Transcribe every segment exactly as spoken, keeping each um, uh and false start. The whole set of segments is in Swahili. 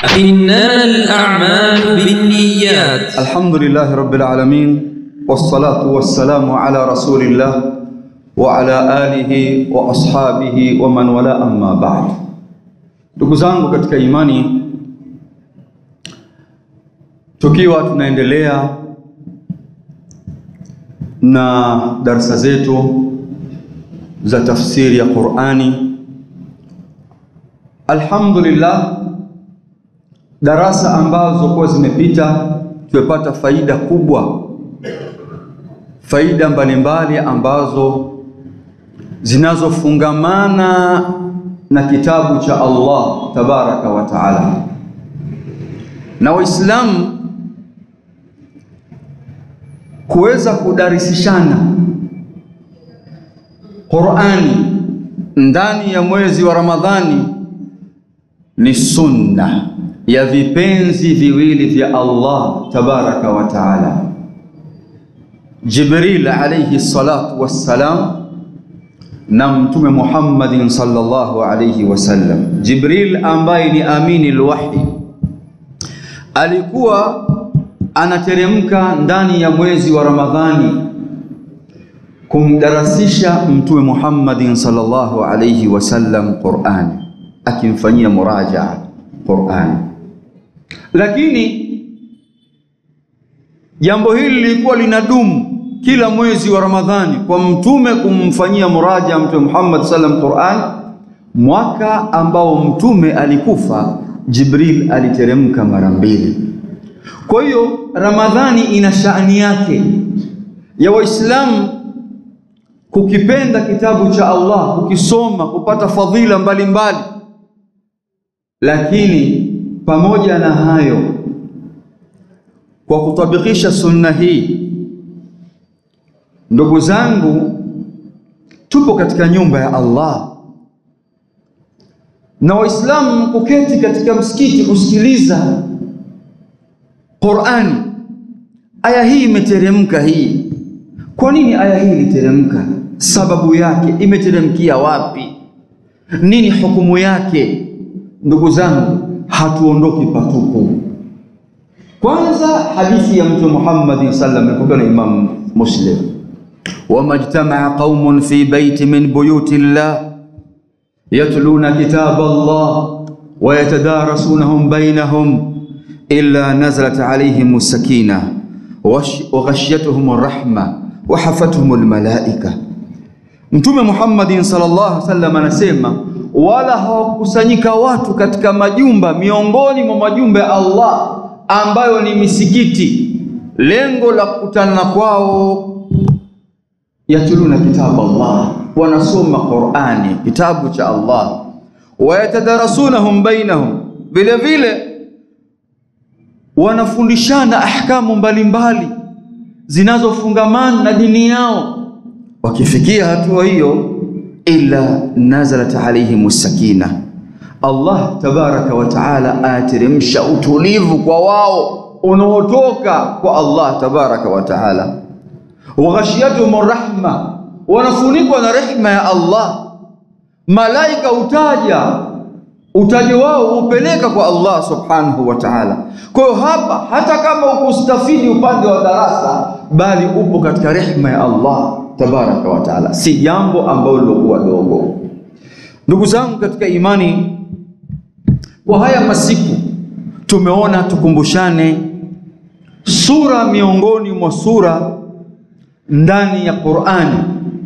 إنما الأعمال بالنيات. الحمد لله رب العالمين، والصلاة والسلام على رسول الله وعلى آله وأصحابه ومن ولا أما بعد. Ndugu zangu katika imani, tukiwa tunaendelea na darasa zetu za tafsiri ya Qur'ani, alhamdulillah, darasa ambazo kwa zimepita tumepata faida kubwa, faida mbalimbali ambazo zinazofungamana na kitabu cha Allah tabaraka wa taala. Na Waislamu kuweza kudarisishana Qur'ani ndani ya mwezi wa Ramadhani ni sunna ya vipenzi viwili vya Allah tabaraka wa taala. Jibril alayhi salatu wassalam na Mtume Muhammadin sallallahu alayhi wasallam. Jibril ambaye ni amini alwahi alikuwa anateremka ndani ya mwezi wa Ramadhani kumdarasisha Mtume Muhammadin sallallahu alayhi wasallam Qur'an, akimfanyia murajaa Qur'an. Lakini jambo hili lilikuwa linadumu kila mwezi wa Ramadhani kwa mtume kumfanyia muraja Mtume Muhammad sallam Qur'an. Mwaka ambao mtume alikufa, Jibril aliteremka mara mbili. Kwa hiyo Ramadhani ina shaani yake ya Waislamu kukipenda kitabu cha Allah, kukisoma, kupata fadhila mbalimbali. Lakini pamoja na hayo, kwa kutabikisha sunna hii, ndugu zangu, tupo katika nyumba ya Allah, na Waislamu kuketi katika msikiti kusikiliza Qur'ani. Aya hii imeteremka hii. Kwa nini aya hii iliteremka? Sababu yake, imeteremkia wapi? Nini hukumu yake? Ndugu zangu, hatuondoki patupu. Kwanza hadithi ya Mtume Muhammad sallallahu alayhi wasallam, Imam Muslim, وَمَا اجْتَمَعَ قَوْمٌ فِي بَيْتٍ مِنْ بُيُوتِ اللَّهِ يَتْلُونَ كِتَابَ اللَّهِ وَيَتَدَارَسُونَهُ بَيْنَهُمْ إِلَّا نَزَلَتْ عَلَيْهِمُ السَّكِينَةُ وَغَشِيَتْهُمُ الرَّحْمَةُ وَحَفَتْهُمُ الْمَلَائِكَةُ. Mtume Muhammad sallallahu alaihi wasallam anasema, wala hawakusanyika watu katika majumba miongoni mwa majumba ya Allah ambayo ni misikiti, lengo la kukutana kwao yatuluna kitabu Allah, wanasoma Qur'ani, kitabu cha Allah, wayatadarasunahum bainahum, vile vile wanafundishana ahkamu mbalimbali zinazofungamana na dini yao. Wakifikia hatua hiyo, illa nazalat alayhim sakina, Allah tabaraka wa taala ateremsha utulivu kwa wao unaotoka kwa Allah tabaraka wa taala. Waghashiyatuhum rahma, wanafunikwa na rehma ya Allah. Malaika utaja utaji wao upeleka kwa Allah subhanahu wa ta'ala. Kwa hiyo hapa, hata kama ukustafidi upande wa darasa, bali upo katika rehma ya Allah tabaraka wa ta'ala, si jambo ambalo lilokuwa dogo. Ndugu zangu katika imani, kwa haya masiku tumeona tukumbushane sura miongoni mwa sura ndani ya Qur'ani,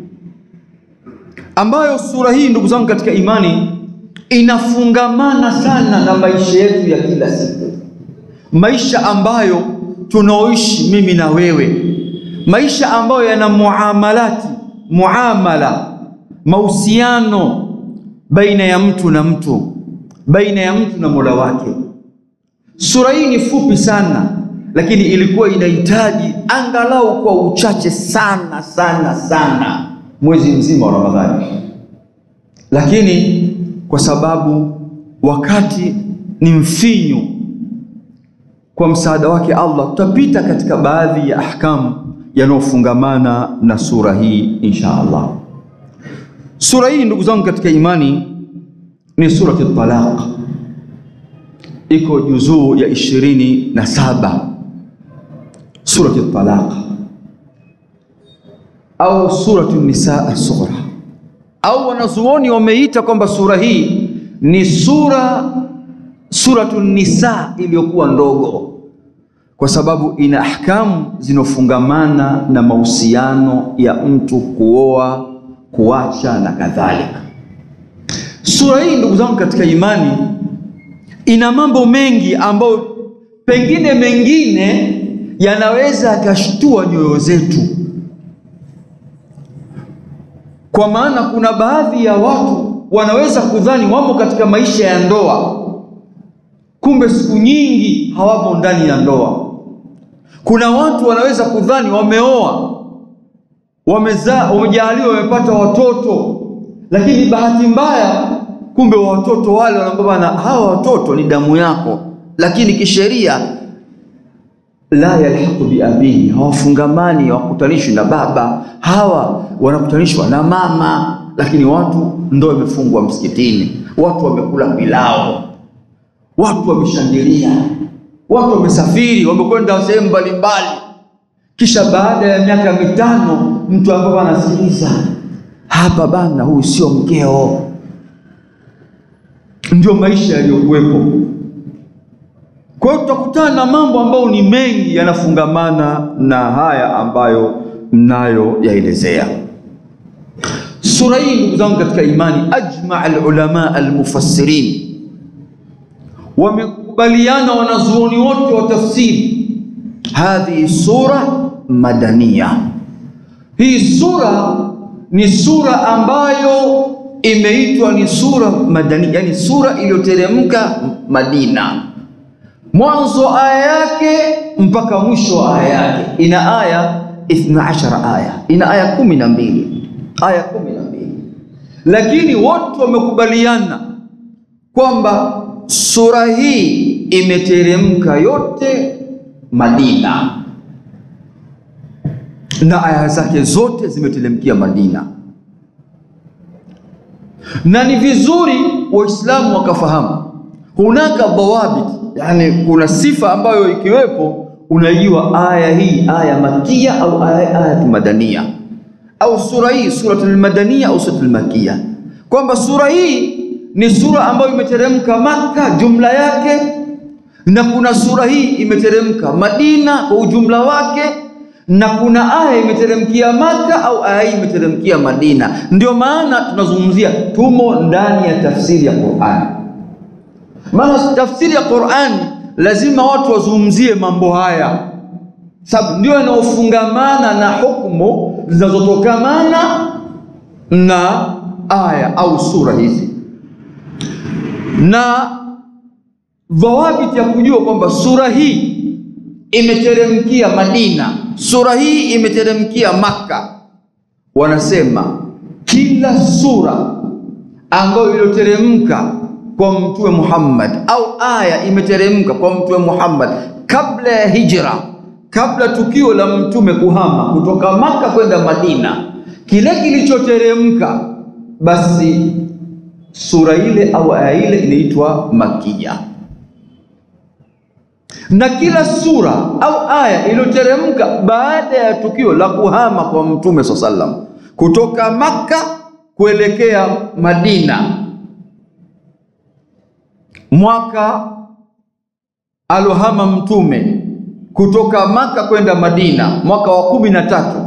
ambayo sura hii, ndugu zangu katika imani, inafungamana sana na maisha yetu ya kila siku, maisha ambayo tunaoishi mimi na wewe, maisha ambayo yana muamalati, muamala, mahusiano baina ya mtu na mtu, baina ya mtu na Mola wake. Sura hii ni fupi sana, lakini ilikuwa inahitaji angalau kwa uchache sana sana sana mwezi mzima wa Ramadhani. Lakini kwa sababu wakati ni mfinyu, kwa msaada wake Allah tutapita katika baadhi ya ahkamu yanayofungamana na sura hii insha Allah. Sura hii ndugu zangu katika imani ni surati Talaq. iko juzuu ya ishirini na saba, surati Talaq au suratu Nisaa as-Sughra, au wanazuoni wameita kwamba sura hii ni sura suratu Nisaa iliyokuwa ndogo, kwa sababu ina ahkamu zinofungamana na mahusiano ya mtu kuoa, kuacha na kadhalika. Sura hii ndugu zangu katika imani ina mambo mengi ambayo pengine mengine yanaweza yakashtua nyoyo zetu, kwa maana kuna baadhi ya watu wanaweza kudhani wamo katika maisha ya ndoa, kumbe siku nyingi hawapo ndani ya ndoa. Kuna watu wanaweza kudhani wameoa, wamezaa, wamejaliwa, wamepata watoto, lakini bahati mbaya kumbe watoto wale wanaambia na hawa watoto ni damu yako, lakini kisheria la yalhaqu bi abihi, hawafungamani, hawakutanishwi na baba, hawa wanakutanishwa na mama. Lakini watu ndio wamefungwa msikitini, watu wamekula pilao, watu wameshangilia, watu wamesafiri, wamekwenda sehemu mbalimbali, kisha baada ya miaka mitano mtu ambaye anasikiliza hapa, bana huyu sio mkeo. Ndio maisha yaliyokuwepo. Kwa hiyo tutakutana na mambo ambayo ni mengi yanafungamana na haya ambayo mnayo yaelezea. Sura hii ndugu zangu katika imani, ajma al-ulama al-mufassirin, wamekubaliana wanazuoni wote wa tafsiri, hadhi sura madaniya. Hii sura ni sura ambayo imeitwa ni sura madani, yani sura iliyoteremka Madina, mwanzo aya yake mpaka mwisho wa aya yake. Ina aya ithna ashara aya, ina aya kumi na mbili, aya kumi na mbili. Lakini wote wamekubaliana kwamba sura hii imeteremka yote Madina, na aya zake zote zimeteremkia Madina. Na ni vizuri Waislamu wakafahamu hunaka dhawabit, yani kuna sifa ambayo ikiwepo unajua aya hii aya makia au aya, aya madania, au sura hii suratul madania au suratul makia, kwamba sura hii ni sura ambayo imeteremka Makka jumla yake, na kuna sura hii imeteremka Madina kwa ujumla wake, na kuna aya imeteremkia Makka au aya hii imeteremkia Madina. Ndio maana tunazungumzia tumo ndani ya tafsiri ya Qur'an. Maana tafsiri ya Qur'an lazima watu wazungumzie mambo haya, sababu ndio yanaofungamana na hukumu zinazotokamana na aya au sura hizi. Na dhawabiti ya kujua kwamba sura hii imeteremkia Madina, sura hii imeteremkia Makka, wanasema kila sura ambayo iliyoteremka kwa Mtume Muhammad au aya imeteremka kwa Mtume Muhammad kabla ya hijra, kabla tukio la mtume kuhama kutoka Makka kwenda Madina, kile kilichoteremka basi sura ile au aya ile inaitwa makia. Na kila sura au aya iliyoteremka baada ya tukio la kuhama kwa Mtume sallam kutoka Makka kuelekea Madina, mwaka alohama Mtume kutoka Makka kwenda Madina, mwaka wa kumi na tatu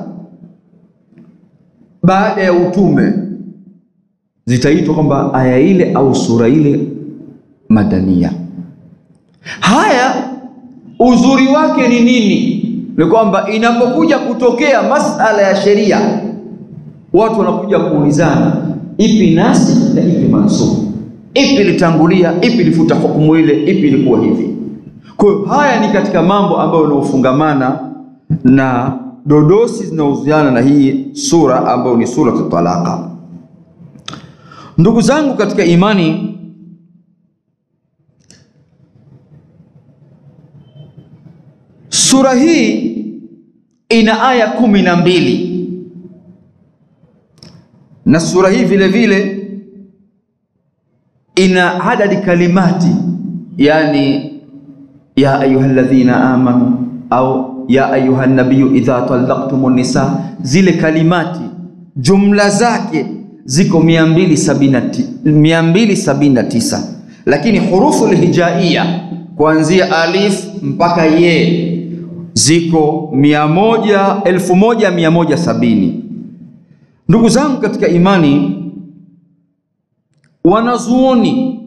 baada ya utume, zitaitwa kwamba aya ile au sura ile madania. Haya uzuri wake ni nini? Ni kwamba inapokuja kutokea masala ya sheria, watu wanakuja kuulizana ipi nasikh na ipi mansukh, ipi litangulia, ipi lifuta hukumu ile, ipi ilikuwa hivi. Kwa hiyo haya ni katika mambo ambayo yanaofungamana na dodosi zinazohusiana na hii sura ambayo ni sura At-Talaq. Ndugu zangu katika imani, sura hii ina aya kumi na mbili, na sura hii vile vile ina adadi kalimati yani ya ayyuhalladhina amanu au ya ayyuhan nabiyyu idha talaqtumun nisa, zile kalimati jumla zake ziko mia mbili sabini na tisa, lakini hurufu alhijaiya kuanzia alif mpaka ye ziko mia moja, elfu moja mia moja sabini. Ndugu zangu katika imani, wanazuoni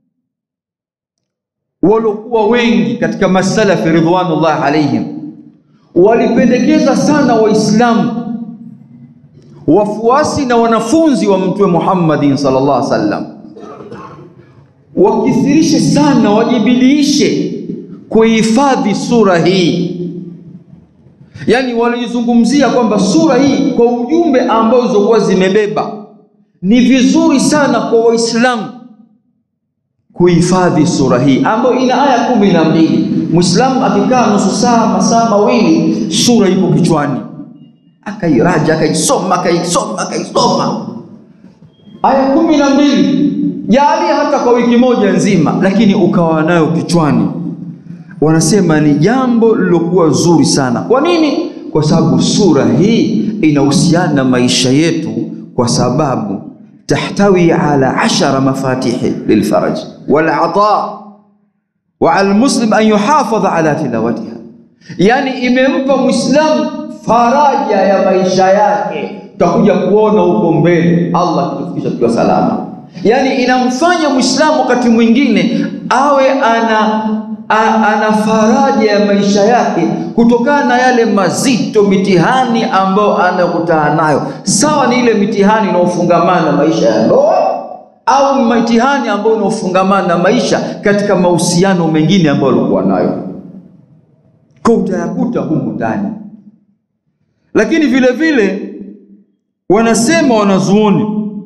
waliokuwa wengi katika masalafi ridwanullah alaihim walipendekeza sana Waislamu, wafuasi na wanafunzi wa Mtume Muhammadin sallallahu alaihi wasallam wakithirishe sana, wajibidiishe kuhifadhi sura hii. Yani walizungumzia kwamba sura hii kwa ujumbe ambao zokuwa zimebeba, ni vizuri sana kwa Waislamu kuhifadhi sura hii ambayo ina aya kumi na mbili. Muislamu akikaa nusu saa, masaa mawili, sura ipo kichwani, akairaja, akaisoma, akaisoma, akaisoma. Aya kumi na mbili, jali hata kwa wiki moja nzima, lakini ukawa nayo kichwani. Wanasema ni jambo lilokuwa zuri sana. Kwa nini? Kwa sababu sura hii inahusiana na maisha yetu, kwa sababu tahtawi ala ashara mafatihi lilfaraj wal ata wa al muslim an yuhafadha ala tilawatiha. Yani imempa Muislamu faraja ya maisha yake, tutakuja kuona huko mbele Allah kitufikisha tukiwa salama. Yani inamfanya Muislamu wakati mwingine awe ana A, ana faraja ya maisha yake kutokana na yale mazito mitihani ambayo anakutana nayo. Sawa ni ile mitihani inayofungamana na maisha ya ndoa au mitihani ambayo inayofungamana na maisha katika mahusiano mengine ambayo alikuwa nayo, kwa utayakuta humu ndani. Lakini vile vile wanasema wanazuoni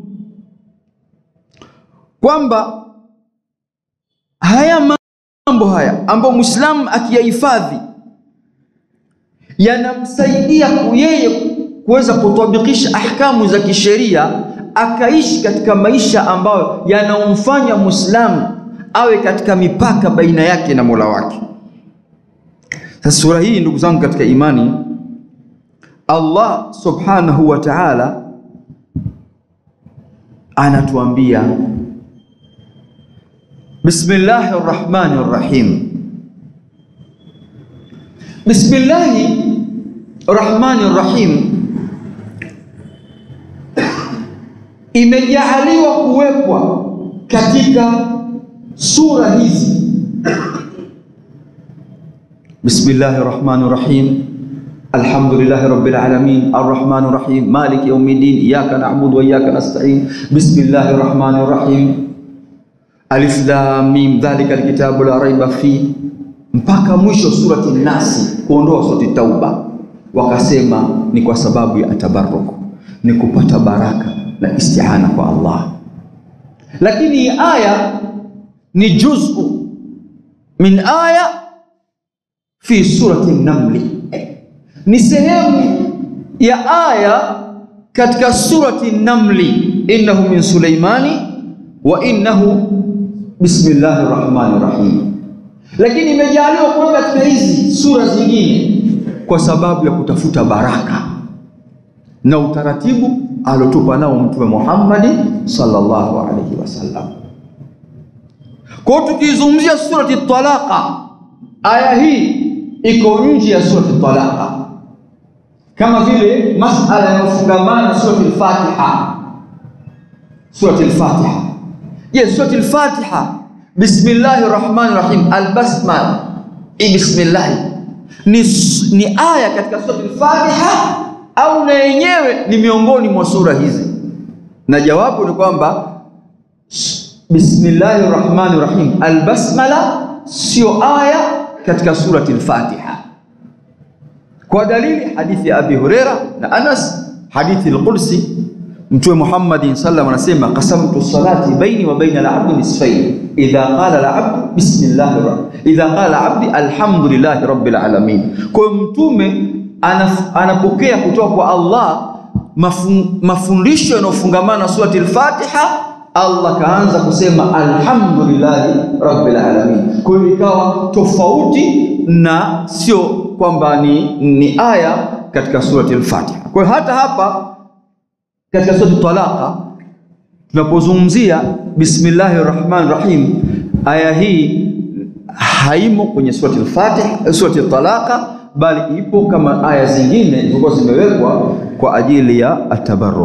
kwamba haya mambo haya ambayo Muislamu akiyahifadhi yanamsaidia yeye kuweza kutabikisha ahkamu za kisheria, akaishi katika maisha ambayo yanamfanya Muislamu awe katika mipaka baina yake na Mola wake. Sasa sura hii ndugu zangu katika imani, Allah subhanahu wa ta'ala anatuambia Bismillahir Rahmanir Rahim. Bismillahir Rahmanir Rahim imejaaliwa kuwekwa katika sura hizi. Bismillahir Rahmanir Rahim, alhamdulillahi rabbil alamin, arrahmanir rahim, maliki yawmiddin, iyyaka na'budu wa iyyaka nasta'in, bismillahir rahmanir rahim, alif lam mim, dhalika alkitabu la raiba fi, mpaka mwisho surati Nasi, kuondoa surati Tauba. Wakasema ni kwa sababu ya tabarruk, ni kupata baraka na isti'ana kwa Allah. Lakini aya ni juz'u min aya fi surati Namli, ni sehemu ya aya katika surati Namli, innahu min Sulaimani wa innahu bismillahir rahmanir rahim. Lakini imejaliwa kuwa katika hizi sura zingine kwa sababu ya kutafuta baraka na utaratibu alotupa nao Mtume Muhammad sallallahu alaihi wasallam. Kwa tukizungumzia surati Talaqa, aya hii iko nje ya surati Talaqa, kama vile masala yanayofungamana na surati al-Fatiha. Surati al-Fatiha, yes, surati al-Fatiha, bismillahir rahmanir rahim, al-basmala, bismillah ni, ni aya katika surati al-Fatiha au na yenyewe ni miongoni mwa sura hizi? Na jawabu ni kwamba bismillahir rahmanir rahim, al-basmala sio aya katika surati al-Fatiha, kwa dalili hadithi ya Abi Huraira na Anas, hadithi al-Qudsi. Mtume Muhammad sallallahu alayhi wasallam anasema, qasamtu salati baini wa baina al-'abdi nisfayn, idha qala al-'abdu bismillahir rahmanir rahim, idha qala al-'abdi alhamdulillahi rabbil alamin. Kwa mtume anapokea kutoka kwa Allah mafundisho yanofungamana na surati al-Fatiha Allah kaanza kusema alhamdulillahi rabbil alamin. Kwa hiyo ikawa tofauti na sio kwamba ni, ni aya katika surati al-Fatiha. Kwa hiyo hata hapa katika surati Talaqa tunapozungumzia bismillahir rahmanir rahim, aya hii haimo kwenye surati al-Fatiha, surati Talaqa, bali ipo kama aya zingine zilizokuwa zimewekwa kwa ajili ya atabarruk.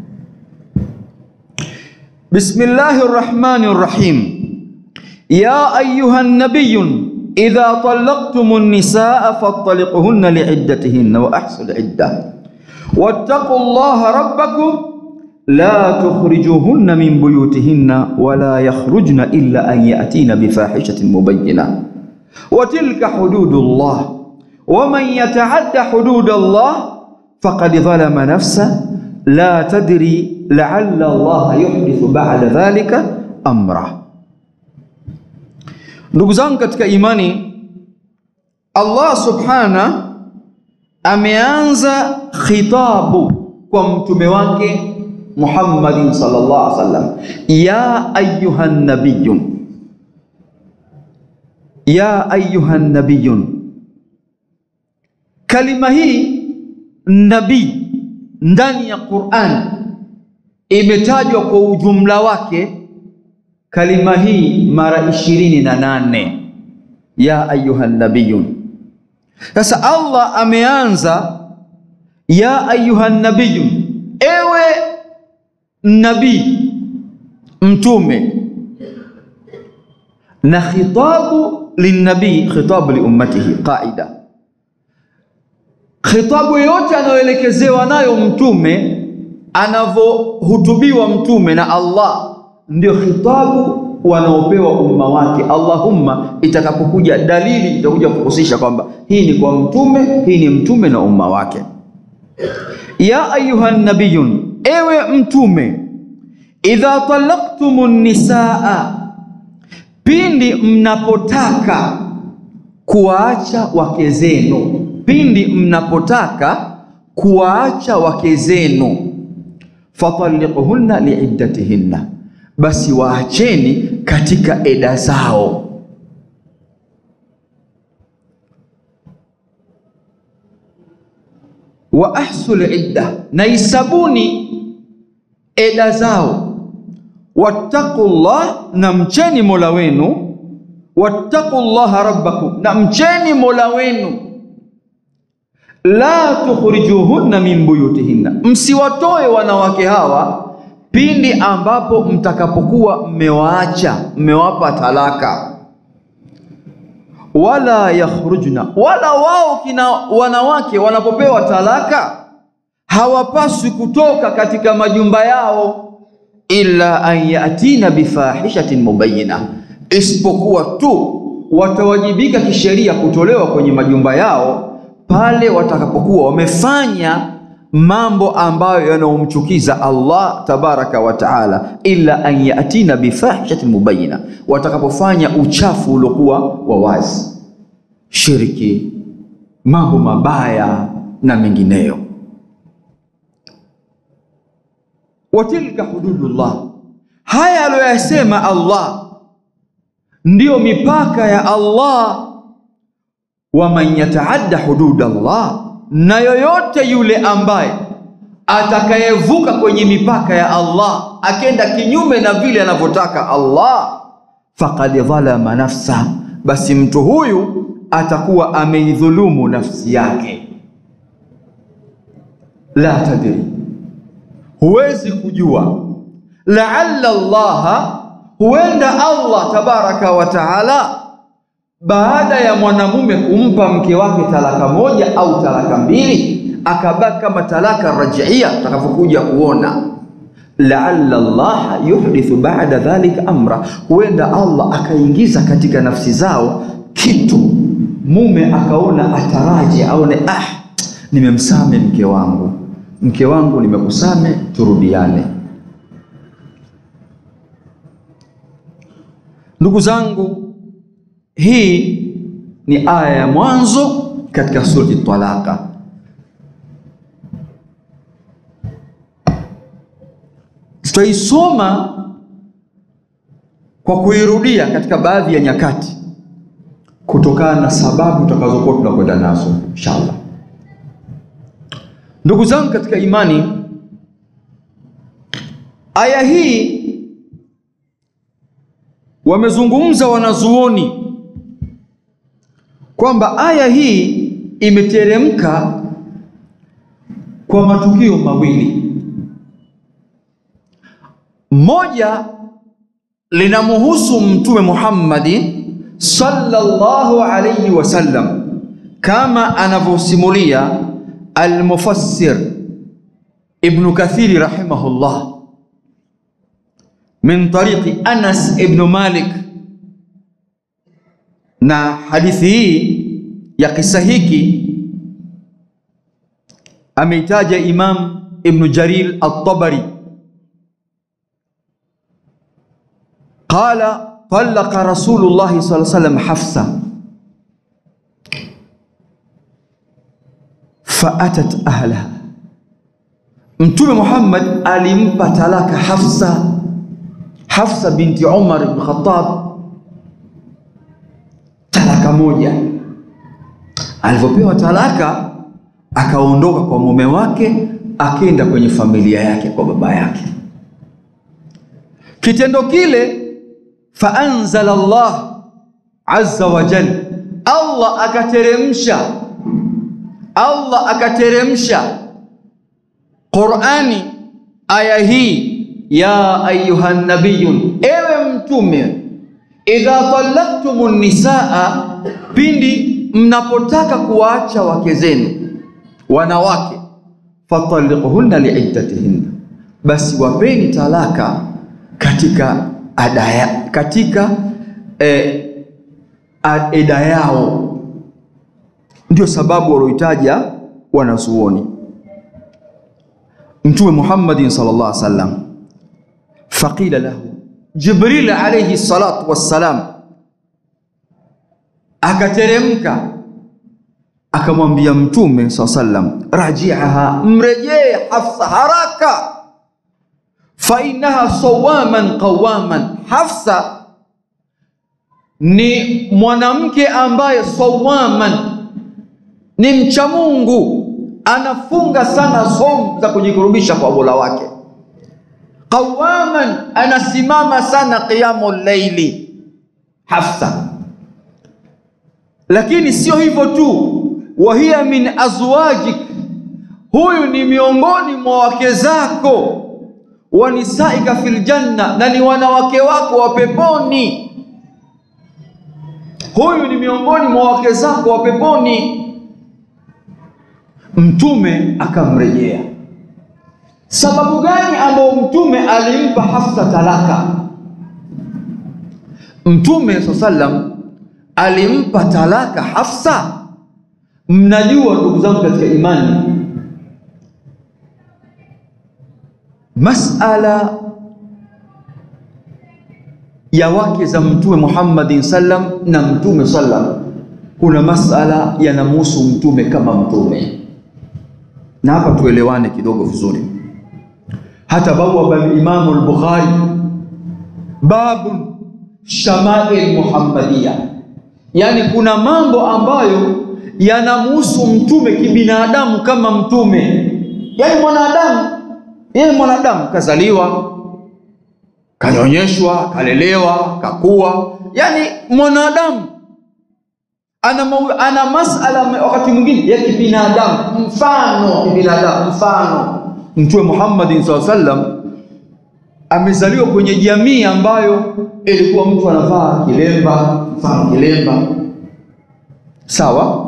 Bismillahir rahmanir rahim. Ya ayyuhan nabiyyun idha talaqtumun nisaa fattaliquhunna li'iddatihinna wa ahsul iddah wattaqullaha rabbakum la tukhrijuhunna min buyutihinna wa la yakhrujna illa an ya'tina bifahishatin mubayyinah wa tilka hududullah wa man yata'adda hududallah faqad zalama nafsahu la tadri la'alla Allah yuhdithu ba'da dhalika amra. Ndugu zangu katika imani, Allah subhana ameanza khitabu kwa mtume wake Muhammadin sallallahu alaihi wasallam, ya ayyuhan nabiyyun, ya ayyuhan nabiyyun. Kalima hii nabii ndani ya Qur'an imetajwa kwa ujumla wake kalima hii mara ishirini na nane, ya ayyuhan nabiyyun. Sasa Allah ameanza ya ayyuhan nabiyyun, ewe nabii mtume, na khitabu linnabii khitabu li ummatihi qaida. Khitabu yote anayoelekezewa nayo mtume, anavohutubiwa mtume na Allah, ndio khitabu wanaopewa umma wake. Allahumma itakapokuja dalili itakuja kuhusisha kwamba hii ni kwa mtume, hii ni mtume na umma wake. Ya ayyuhan nabiyyun, ewe mtume, idha talaqtumun nisaa, pindi mnapotaka kuwaacha wake zenu, pindi mnapotaka kuwaacha wake zenu, fatalliquhunna liiddatihinna, basi waacheni katika eda zao. Wa ahsul idda, na isabuni eda zao. Wattaqullah, na mcheni Mola wenu. Wattaqullaha rabbakum, na mcheni Mola wenu. La tukhrijuhunna min buyutihinna, msiwatoe wanawake hawa pindi ambapo mtakapokuwa mmewaacha, mmewapa talaka. Wala yakhrujna, wala wao kina wanawake wanapopewa talaka hawapaswi kutoka katika majumba yao, illa an yatina bifahishatin mubayyina, isipokuwa tu watawajibika kisheria kutolewa kwenye majumba yao pale watakapokuwa wamefanya mambo ambayo yanayomchukiza Allah tabaraka wa taala, illa an yatina bifahishatin mubayyina, watakapofanya uchafu uliokuwa wa wazi, shiriki, mambo mabaya na mengineyo. Watilka hududullah, haya aliyoyasema Allah ndiyo mipaka ya Allah. Wa man yataadda hududallah, na yoyote yule ambaye atakayevuka kwenye mipaka ya Allah, akenda kinyume na vile anavyotaka Allah, faqad dhalama nafsa, basi mtu huyu atakuwa ameidhulumu nafsi yake. La tadri, huwezi kujua, la'alla Allah, huenda Allah tabaraka wa taala baada ya mwanamume kumpa mke wake talaka moja au talaka mbili, akabaki kama talaka raj'ia, tutakapokuja kuona, la'alla Allah yuhdithu ba'da dhalika amra, huenda Allah akaingiza katika nafsi zao kitu, mume akaona ataraji, aone ah, nimemsame mke wangu, mke wangu nimekusame, turudiane. Ndugu zangu, hii ni aya ya mwanzo katika surati Talaqa. Tutaisoma kwa kuirudia katika baadhi ya nyakati kutokana na sababu tutakazokuwa tunakwenda nazo inshallah. Ndugu zangu katika imani, aya hii wamezungumza wanazuoni kwamba aya hii imeteremka kwa matukio mawili. Moja linamhusu Mtume Muhammad sallallahu alayhi wasallam kama anavyosimulia al-Mufassir Ibn Kathir rahimahullah min tariqi Anas ibn Malik, na hadithi hii ya kisa hiki ameitaja Imam Ibn Jarir at-Tabari. Qala talaqa Rasulullah sallallahu alaihi wasallam Hafsa faatat ahlaha, Mtume Muhammad alimpa talaka Hafsa, Hafsa binti Umar ibn Khattab, talaka moja. Alipopewa talaka akaondoka kwa mume wake, akaenda kwenye familia yake, kwa baba yake. Kitendo kile faanzala Allah azza wa jalla, Allah akateremsha Allah akateremsha Qur'ani aya hii, ya ayuhan nabiyun, ewe mtume, idha talaqtumun nisaa, pindi mnapotaka kuwaacha wake zenu wanawake, fatalliquhunna liiddatihinna, basi wapeni talaka katika adaya, katika eh, eda yao. Ndio sababu walioitaja wanazuoni. Mtume Muhammadin sallallahu alaihi wasallam, faqila lahu, Jibril alayhi salatu wassalam akateremka akamwambia Mtume sallallahu alaihi wasallam, raji'aha, mrejee Hafsa haraka, fa innaha sawaman qawaman, Hafsa ni mwanamke ambaye sawaman, ni mcha Mungu, anafunga sana somo za kujikurubisha kwa Mola wake. Qawaman, anasimama sana qiyamul layli Hafsa. Lakini sio hivyo tu, wa hiya min azwajik, huyu ni miongoni mwa wake zako, wa nisaika fil janna, na ni wanawake wako wa peponi. Huyu ni miongoni mwa wake zako wa peponi. Mtume akamrejea. Sababu gani ambayo Mtume alimpa Hafsa talaka? Mtume sallallahu alaihi wasallam alimpa talaka Hafsa. Mnajua ndugu zangu katika imani, masala ya wake za Mtume Muhammadin sallam na Mtume sallam, kuna masala yanamhusu Mtume kama Mtume, na hapa tuelewane kidogo vizuri. Hata babu al-Imam al-Bukhari babu shama'il Muhammadiyya, yani kuna mambo ambayo yanamhusu Mtume kibinadamu kama Mtume. Yani mwanadamu, yeye mwanadamu kazaliwa, kanyonyeshwa, kalelewa, kakua, yani mwanadamu ana ana masala wakati mwingine ya kibinadamu. Mfano kibinadamu, mfano Mtume Muhammad sallallahu alaihi wasallam amezaliwa kwenye jamii ambayo ilikuwa mtu anavaa kilemba, mfano kilemba, sawa.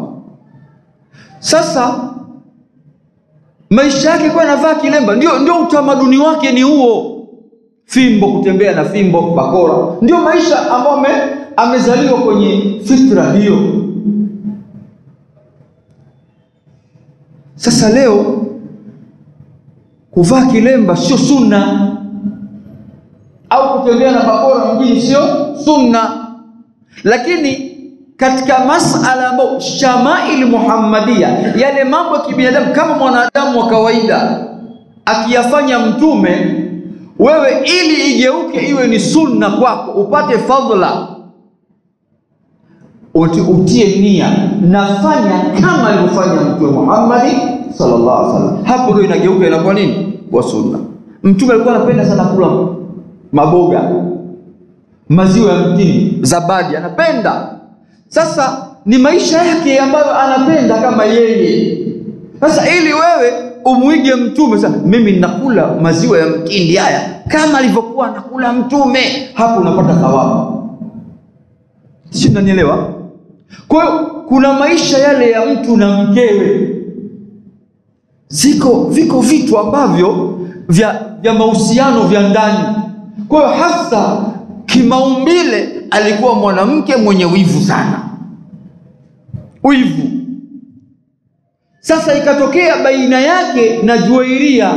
Sasa maisha yake kwa anavaa kilemba, ndio ndio utamaduni wake ni huo, fimbo, kutembea na fimbo, bakora, ndio maisha ambayo amezaliwa kwenye fitra hiyo. Sasa leo kuvaa kilemba sio sunna, au kutembea na bakora mjini sio sunna, lakini katika masala ambayo shamail Muhammadiyya, yale mambo ya kibinadamu kama mwanadamu wa kawaida akiyafanya Mtume, wewe ili igeuke iwe ni sunna kwako, upate fadhila, utie nia, nafanya kama alivyofanya Mtume Muhammad sallallahu alaihi wasallam. Hapo ndio inageuka inakuwa nini? Kwa sunna. Mtume alikuwa anapenda sana kula maboga, maziwa ya mtindi, zabadi, anapenda. Sasa ni maisha yake ambayo anapenda kama yeye. Sasa ili wewe umuige Mtume, sasa mimi ninakula maziwa ya mtindi haya kama alivyokuwa anakula Mtume, hapo unapata thawabu. Sio, unanielewa? Kwa hiyo kuna maisha yale ya mtu na mkewe, ziko viko vitu ambavyo vya, vya mahusiano vya ndani. Kwa hiyo Hafsa kimaumbile alikuwa mwanamke mwenye wivu sana, wivu. Sasa ikatokea baina yake na Juwairia,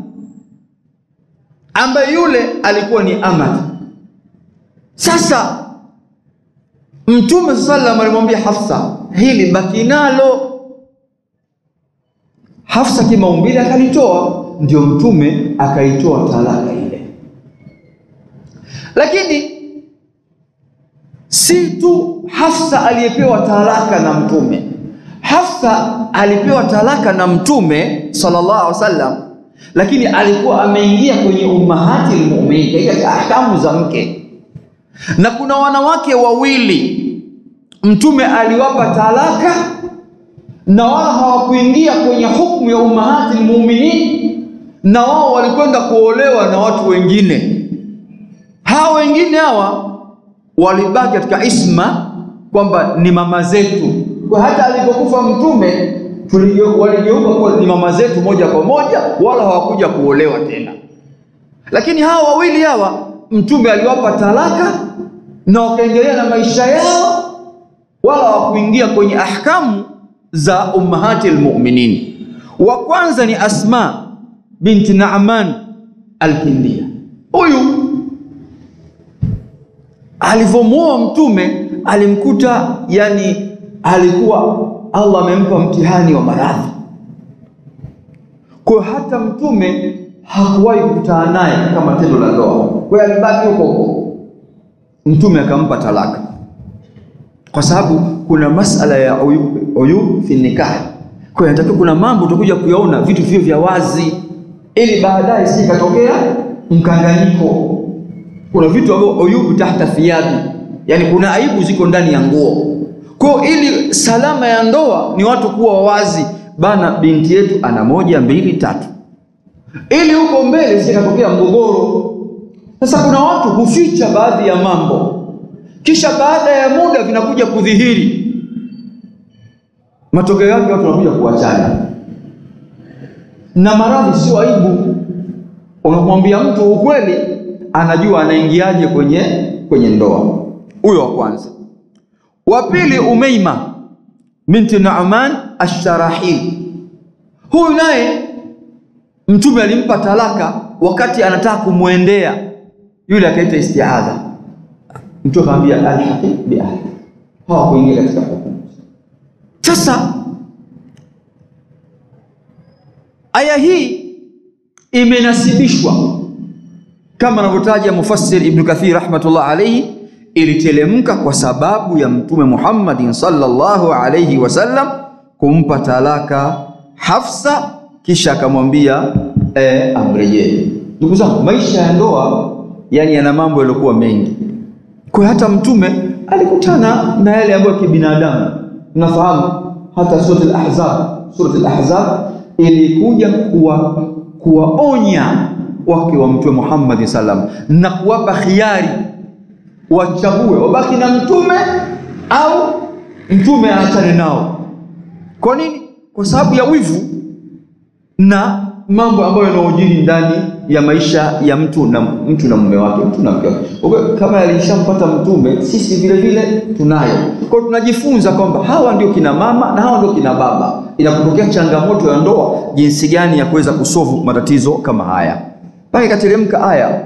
ambaye yule alikuwa ni amati. Sasa Mtume sallallahu alaihi wasallam alimwambia Hafsa, hili baki nalo. Hafsa kimaumbile akalitoa, ndio Mtume akaitoa talaka ile. Lakini si tu Hafsa aliyepewa talaka na Mtume. Hafsa alipewa talaka na Mtume sallallahu alaihi wasallam, lakini alikuwa ameingia kwenye ummahati almu'minin, katika ahkamu za mke. Na kuna wanawake wawili Mtume aliwapa talaka na wala hawakuingia kwenye hukumu ya ummahati almu'minin, na wao walikwenda kuolewa na watu wengine. Hawa wengine hawa walibaki katika isma kwamba ni mama zetu. Kwa hata alipokufa Mtume waligeuka kuwa ni mama zetu moja kwa moja, wala hawakuja kuolewa tena. Lakini hawa wawili hawa Mtume aliwapa talaka na wakaendelea na maisha yao, wala hawakuingia kwenye ahkamu za ummahati almu'minin. Wa kwanza ni Asma binti Naaman al-Kindia. Huyu alivyomuoa Mtume alimkuta, yani alikuwa Allah amempa mtihani wa maradhi. Kwa hata Mtume hakuwahi kukutana naye kama tendo la ndoa. Kwa hiyo alibaki huko huko. Mtume akampa talaka, kwa sababu kuna masala ya uyub fi nikah. Kwa hiyo nataka kuna mambo utakuja kuyaona vitu vivyo vya wazi, ili baadaye si katokea mkanganyiko. Kuna vitu ambavyo uyub tahta thiyabi, yani kuna aibu ziko ndani ya nguo. Kwa ili salama ya ndoa ni watu kuwa wazi, bana binti yetu ana moja mbili tatu, ili huko mbele sikatokea mgogoro. Sasa kuna watu huficha baadhi ya mambo, kisha baada ya muda vinakuja kudhihiri, matokeo yake watu wanakuja kuachana. Na maradhi sio aibu. Unamwambia mtu ukweli, anajua anaingiaje kwenye kwenye ndoa. Huyo wa kwanza. Wa pili Umaima binti Nu'man ash-Sharahil. Huyu naye Mtume alimpa talaka wakati anataka kumwendea yule, akaita istiadha. Mtume akamwambia alhaqi bi ahli, hawakuingia katika hukumu. Sasa aya hii imenasibishwa kama anavyotaja mufassir Ibn Kathir rahmatullah alayhi, ilitelemka kwa sababu ya Mtume Muhammad sallallahu alayhi wasallam kumpa talaka Hafsa, kisha akamwambia eh, amrejee. Ndugu zangu, maisha ya ndoa yani yana mambo yaliokuwa mengi. Kwa hata Mtume alikutana na yale ambayo kibinadamu. Tunafahamu hata sura al-Ahzab, sura al-Ahzab ilikuja kuwa kuwaonya wake wa Mtume Muhammad sallam na kuwapa khiari, wachague wabaki na Mtume au Mtume aachane nao. Kwa nini? Kwa sababu ya wivu na mambo ambayo yanayojiri ndani ya maisha ya mtu na mtu na mume wake, mtu na mke wake. Kama alishampata Mtume, sisi vile vile tunayo. Kwa hiyo tunajifunza kwamba hawa ndio kina mama na hawa ndio kina baba. Inapotokea changamoto ya ndoa, jinsi gani ya kuweza kusolve matatizo kama haya. Pale kateremka aya,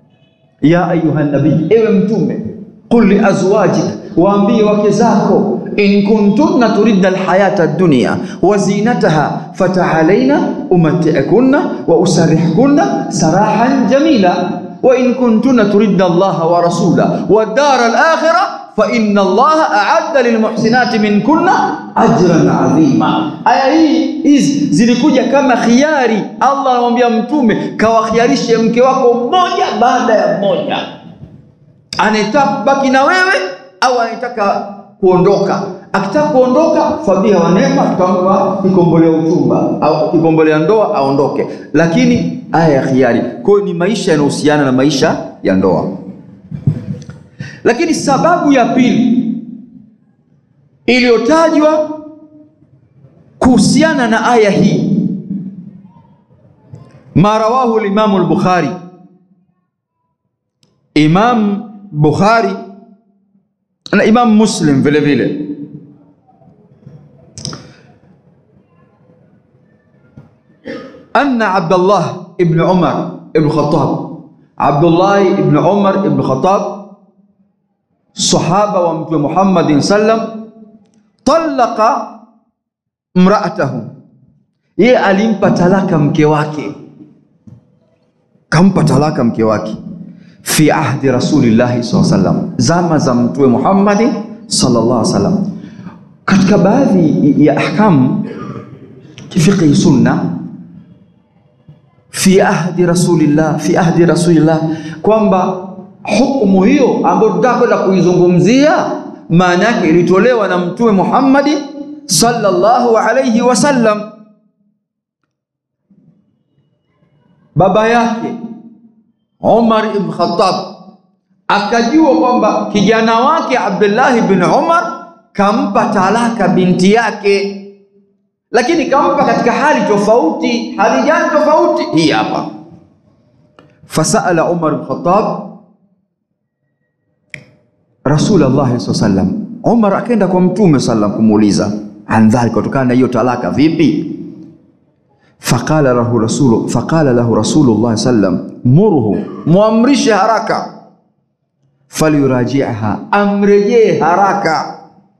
ya ayuhan nabii, ewe Mtume, qul li azwajika, waambie wake zako, in kuntunna turidna alhayata ad-dunya wa zinataha fata'alaina umatti'kunna wa usarrihkunna sarahan jamila wa in kuntunna turidna Allah wa rasula wa ad-dar al-akhirah fa inna Allah a'adda lilmuhsinati minkunna ajran 'azima. Aya hii hizi zilikuja kama khiari. Allah anamwambia mtume kawakhiarishe mke wako mmoja baada ya mmoja, anataka baki na wewe au anataka kuondoka. Akitaka kuondoka fabia wa neema, tutampa kikombolea uchumba au kikombolea ndoa aondoke, lakini aya ya khiari. Kwa hiyo ni maisha yanahusiana na maisha ya ndoa. Lakini sababu ya pili iliyotajwa kuhusiana na aya hii, marawahu al-Imam al-Bukhari, Imam Bukhari na Imam Muslim vile vile, anna Abdullah ibn Umar ibn Khattab, Abdullah ibn Umar ibn Khattab, sahaba wa Mtume Muhammadin sallam, talaqa mraatahu, yeye alimpa talaka mke wake, kampa talaka mke wake fi ahdi rasulillahi sallallahu alaihi wasallam, zama za Mtume Muhammad sallallahu alaihi wasallam. Katika baadhi ya ahkam fiqh sunna, fi ahdi rasulillah, fi ahdi rasulillah, kwamba hukumu hiyo ambayo tutakwenda kuizungumzia maana yake ilitolewa na Mtume Muhammad sallallahu alaihi wasallam. Baba yake Umar ibn Khattab akajua kwamba kijana wake Abdullah ibn Umar kampa talaka binti yake, lakini kampa katika hali tofauti. Hali gani tofauti? Hii hapa. Fasala Umar ibn Khattab Rasulullah sallallahu alaihi wasallam, Umar akaenda kwa Mtume sallam kumuuliza andhari kutokana na hiyo talaka vipi. Faqala lahu rasulu faqala lahu Rasulullah sallam, murhu, muamrishe haraka, falyuraji'ha, amrejee haraka,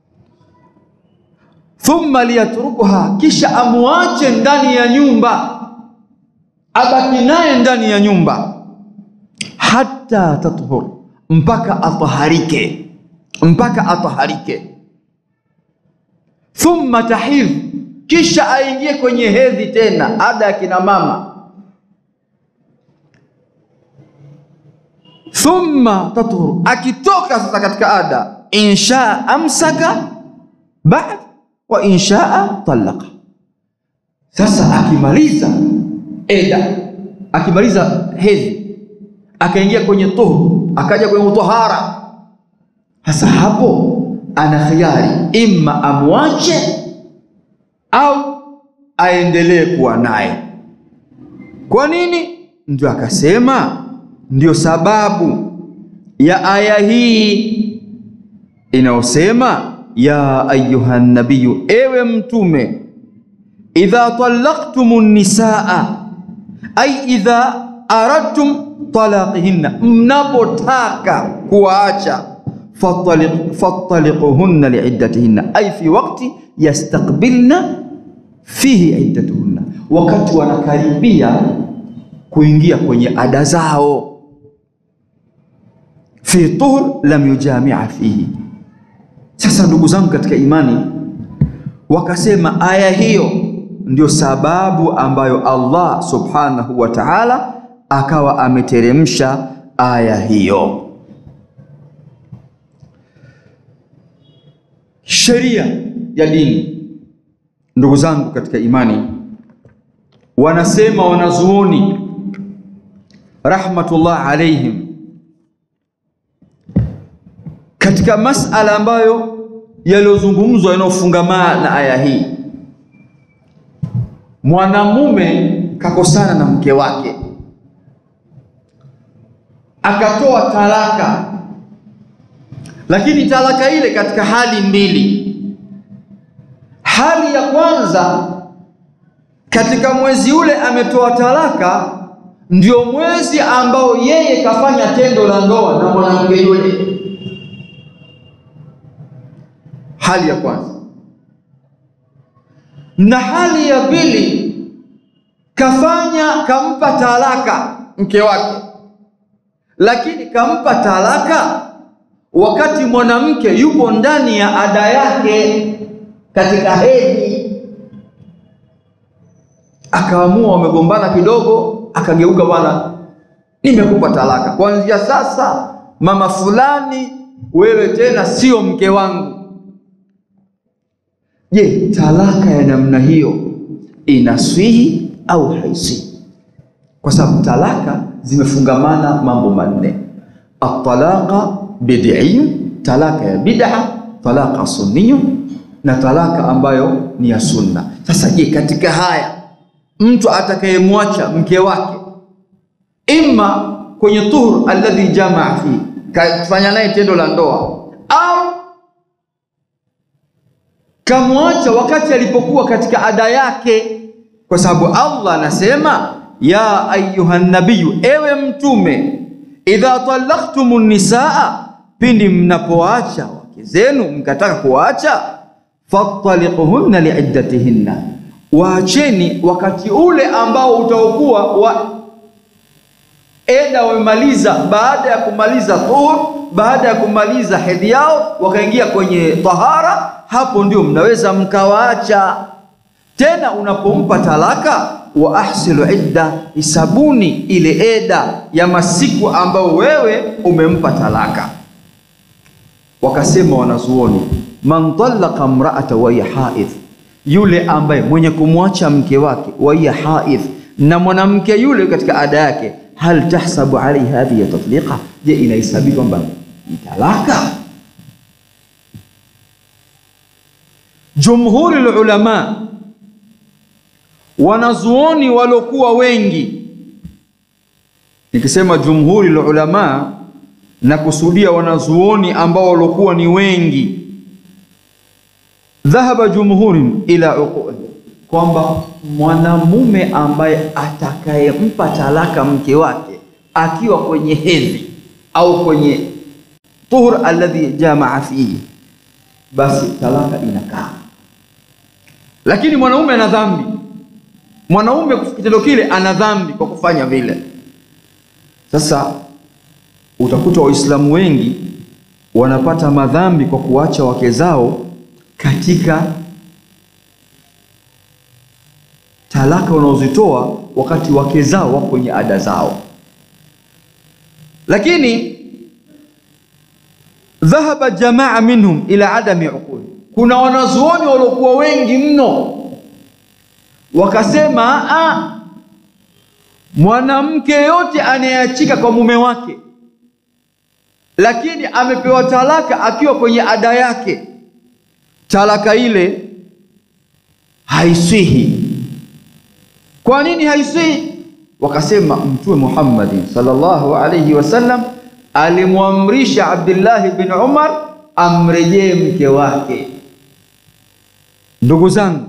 thumma liyatrukuha, kisha amuache ndani ya nyumba, abaki naye ndani ya nyumba, hatta tathur, mpaka ataharike, mpaka ataharike, thumma tahidh, kisha aingie kwenye hedhi tena, ada ya kina mama, thumma tathur, akitoka sasa katika ada, insha amsaka ba'd wa insha talaqa. Sasa akimaliza eda, akimaliza hedhi, akaingia kwenye tuhur, akaja kwenye utohara, hasa hapo ana khiari, imma amwache au aendelee kuwa naye. Kwa nini? Ndio akasema ndio sababu ya aya hii inayosema ya ayuhan nabiyyu, ewe mtume, idha talaqtumun nisaa, ay idha aradtum talaqihinna, mnapotaka kuacha, fataliq fataliquhunna liiddatihinna, ay fi waqti yastaqbilna fihi iddatuhunna, wakati wanakaribia kuingia kwenye ada zao, fi tuhur lam yujami'a fihi. Sasa ndugu zangu katika imani, wakasema aya hiyo ndio sababu ambayo Allah subhanahu wa ta'ala akawa ameteremsha aya hiyo. Sheria ya dini, ndugu zangu katika imani, wanasema wanazuoni rahmatullah alaihim, katika masala ambayo yaliyozungumzwa yanayofungamana na aya hii, mwanamume kakosana na mke wake akatoa talaka, lakini talaka ile katika hali mbili. Hali ya kwanza, katika mwezi ule ametoa talaka, ndio mwezi ambao yeye kafanya tendo la ndoa na mwanamke yule. hali ya kwanza. Na hali ya pili, kafanya kampa talaka mke wake, lakini kampa talaka wakati mwanamke yupo ndani ya ada yake katika hedhi. Akaamua wamegombana kidogo, akageuka, bwana nimekupa talaka, kuanzia sasa mama fulani wewe tena sio mke wangu. Je, talaka ya namna hiyo inaswihi au haiswihi? Kwa sababu talaka zimefungamana mambo manne: at-talaqa bid'i, talaka ya bid'a, talaka sunniyo, na talaka ambayo ni ya sunna. Sasa je, katika haya mtu atakayemwacha mke wake imma kwenye tuhur alladhi jamaa fi, kafanya naye tendo la ndoa, au kamwacha wakati alipokuwa katika ada yake, kwa sababu Allah anasema ya ayuhan nabiyyu, ewe mtume, idha talaqtumun nisaa, pindi mnapoacha wake zenu mkataka kuacha, fattaliquhunna liiddatihinna, waacheni wakati ule ambao utaokuwa wa eda wamemaliza, baada ya kumaliza tuhur, baada ya kumaliza hedhi yao wakaingia kwenye tahara, hapo ndio mnaweza mkawaacha. Tena unapompa talaka, wa ahsilu idda, isabuni ile eda ya masiku ambao wewe umempa talaka. Wakasema wanazuoni, man talaqa imra'ata wa hiya haidh, yule ambaye mwenye kumwacha mke wake wa hiya haidh, na mwanamke yule katika ada yake, hal tahsabu alayhi hadhihi tatliqa, je inahesabi kwamba ni talaka? Jumhuri ulama, wanazuoni walokuwa wengi, nikisema jumhuri ulama na kusudia wanazuoni ambao walokuwa ni wengi, dhahaba jumhuri ila uqul, kwamba mwanamume ambaye atakayempa talaka mke wake akiwa kwenye hedhi au kwenye tuhur alladhi jamaa fihi, basi talaka inakaa. Lakini mwanaume ana dhambi, mwanaume kitendo kile ana dhambi kwa kufanya vile. Sasa utakuta Waislamu wengi wanapata madhambi kwa kuacha wake zao katika talaka wanaozitoa wakati wake zao wako kwenye ada zao. Lakini dhahaba jamaa minhum ila adami uqul, kuna wanazuoni waliokuwa wengi mno wakasema, ah, mwanamke yote anayeachika kwa mume wake lakini amepewa talaka akiwa kwenye ada yake, talaka ile haiswihi. Kwa nini haiswihi? Wakasema Mtume Muhammad sallallahu alayhi wasallam alimwamrisha Abdullah bin Umar amrejee mke wake. Ndugu zangu,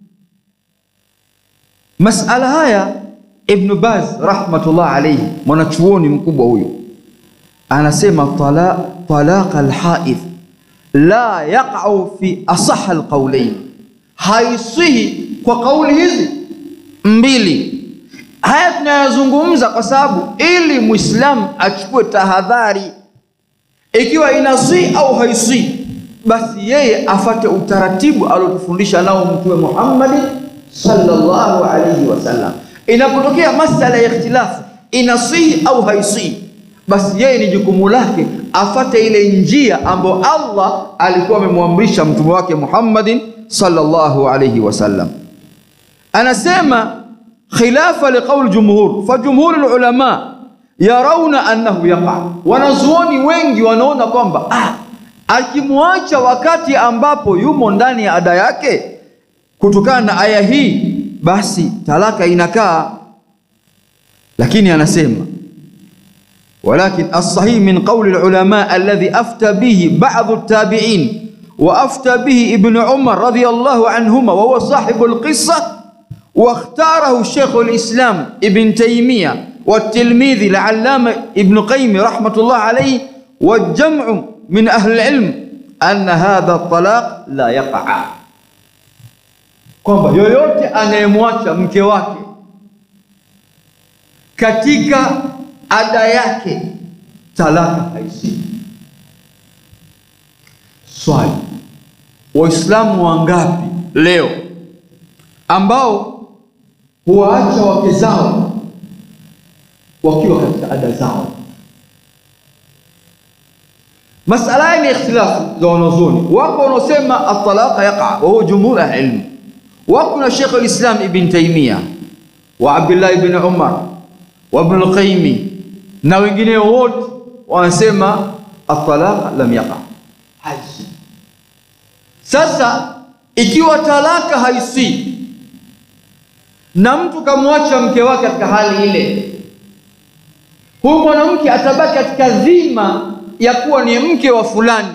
masala haya Ibn Baz rahmatullah alayhi, mwanachuoni mkubwa huyu, anasema talaq talaq alhaidh la yaqa'u fi asah alqawlayn, haiswihi kwa kauli hizi mbili. Haya tunayazungumza kwa sababu ili Muislamu achukue tahadhari, ikiwa inaswihi au haiswihi, basi yeye afate utaratibu alotufundisha nao Mtume Muhammad sallallahu alayhi wasallam. Inapotokea masala ya ikhtilafu, inaswihi au haiswihi, basi yeye ni jukumu lake afate ile njia ambayo Allah alikuwa amemwamrisha mtume wake Muhammad sallallahu alayhi wasallam. Anasema khilafa liqawl jumhur, fa jumhur ulama yarawna annahu yaqa, wanazuoni wengi wanaona kwamba ah, akimwacha wakati ambapo yumo ndani ya ada yake kutokana na aya hii, basi talaka inakaa. Lakini anasema walakin as-sahih min qawli al-ulama alladhi afta bihi ba'd at-tabi'in wa afta bihi ibn Umar radiyallahu anhuma wa huwa sahibu al-qissa wa ikhtarahu Sheikh al-Islam Ibn Taymiyyah wa at-Tilmidhi al-Allama Ibn Qayyim rahmatullah alayhi wa jam'u min ahli al-ilm anna hadha talaq la yaqa, kwamba yoyote anayemwacha mke wake katika ada yake talaka haisi. Swali, Waislamu wangapi leo ambao huwaacha wake zao wakiwa katika ada zao? Masala ni ikhtilafu za wanazuoni. Wako wanaosema at-talaq yaqa wa huwa jumhur al-ilm. Wako na Sheikh al-Islam Ibn Taymiyyah wa Abdullah ibn Umar wa Ibn al-Qayyim na wengine wote wanasema at-talaq lam yaqa, haisi. Sasa ikiwa talaka haisi na mtu kamwacha mke wake katika hali ile, huyu mwanamke atabaki katika dhima ya kuwa ni mke wa fulani.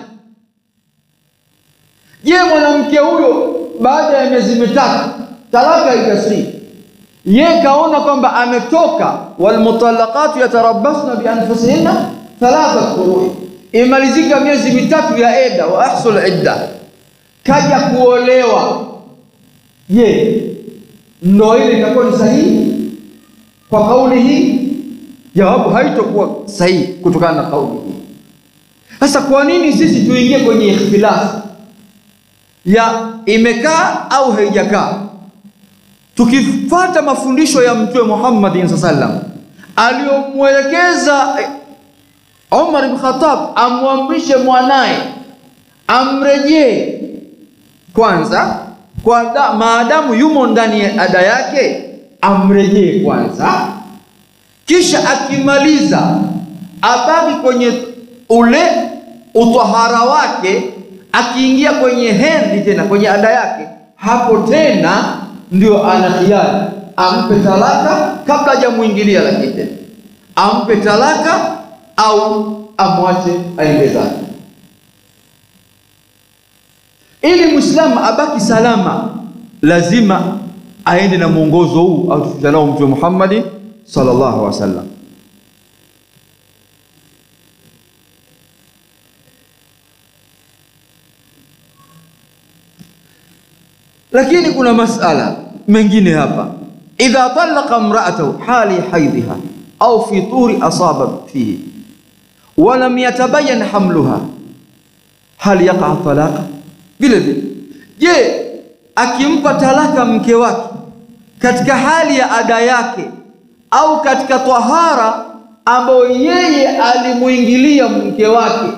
Je, mwanamke huyo baada ya miezi mitatu talaka ikasi, ye kaona kwamba ametoka, walmutallaqatu yatarabbasna bi anfusihinna thalatha quru, imalizika miezi mitatu ya eda, wa ahsul idda, kaja kuolewa, je ndio ile itakuwa ni sahihi kwa kauli hii? Jawabu haitakuwa sahihi kutokana na kauli hii. Sasa kwa nini sisi tuingie kwenye ikhtilafu ya imekaa au haijakaa? Tukifuata mafundisho ya Mtume Muhammad sallallahu alaihi wasallam aliyomwelekeza Umar ibn Khattab amwamrishe mwanae amrejee kwanza, kwa da, maadamu yumo ndani ya ada yake amrejee kwanza, kisha akimaliza abaki kwenye ule utahara wake, akiingia kwenye hedhi tena kwenye ada yake, hapo tena ndio ana khiari, ampe talaka kabla hajamuingilia, lakini tena ampe talaka au amwache aende zake. Ili Muislamu abaki salama, lazima aende na mwongozo huu au tufutanao Mtume Muhammad sallallahu alaihi wasallam. Lakini kuna masala mengine hapa. Idha talaqa imra'atahu hali haidhiha au fi turi asaba fihi wa lam yatabayyan hamluha, hal yaqa talaqa? Vile vile, je, akimpa talaka mke wake katika hali ya ada yake au katika tahara ambayo yeye alimuingilia mke wake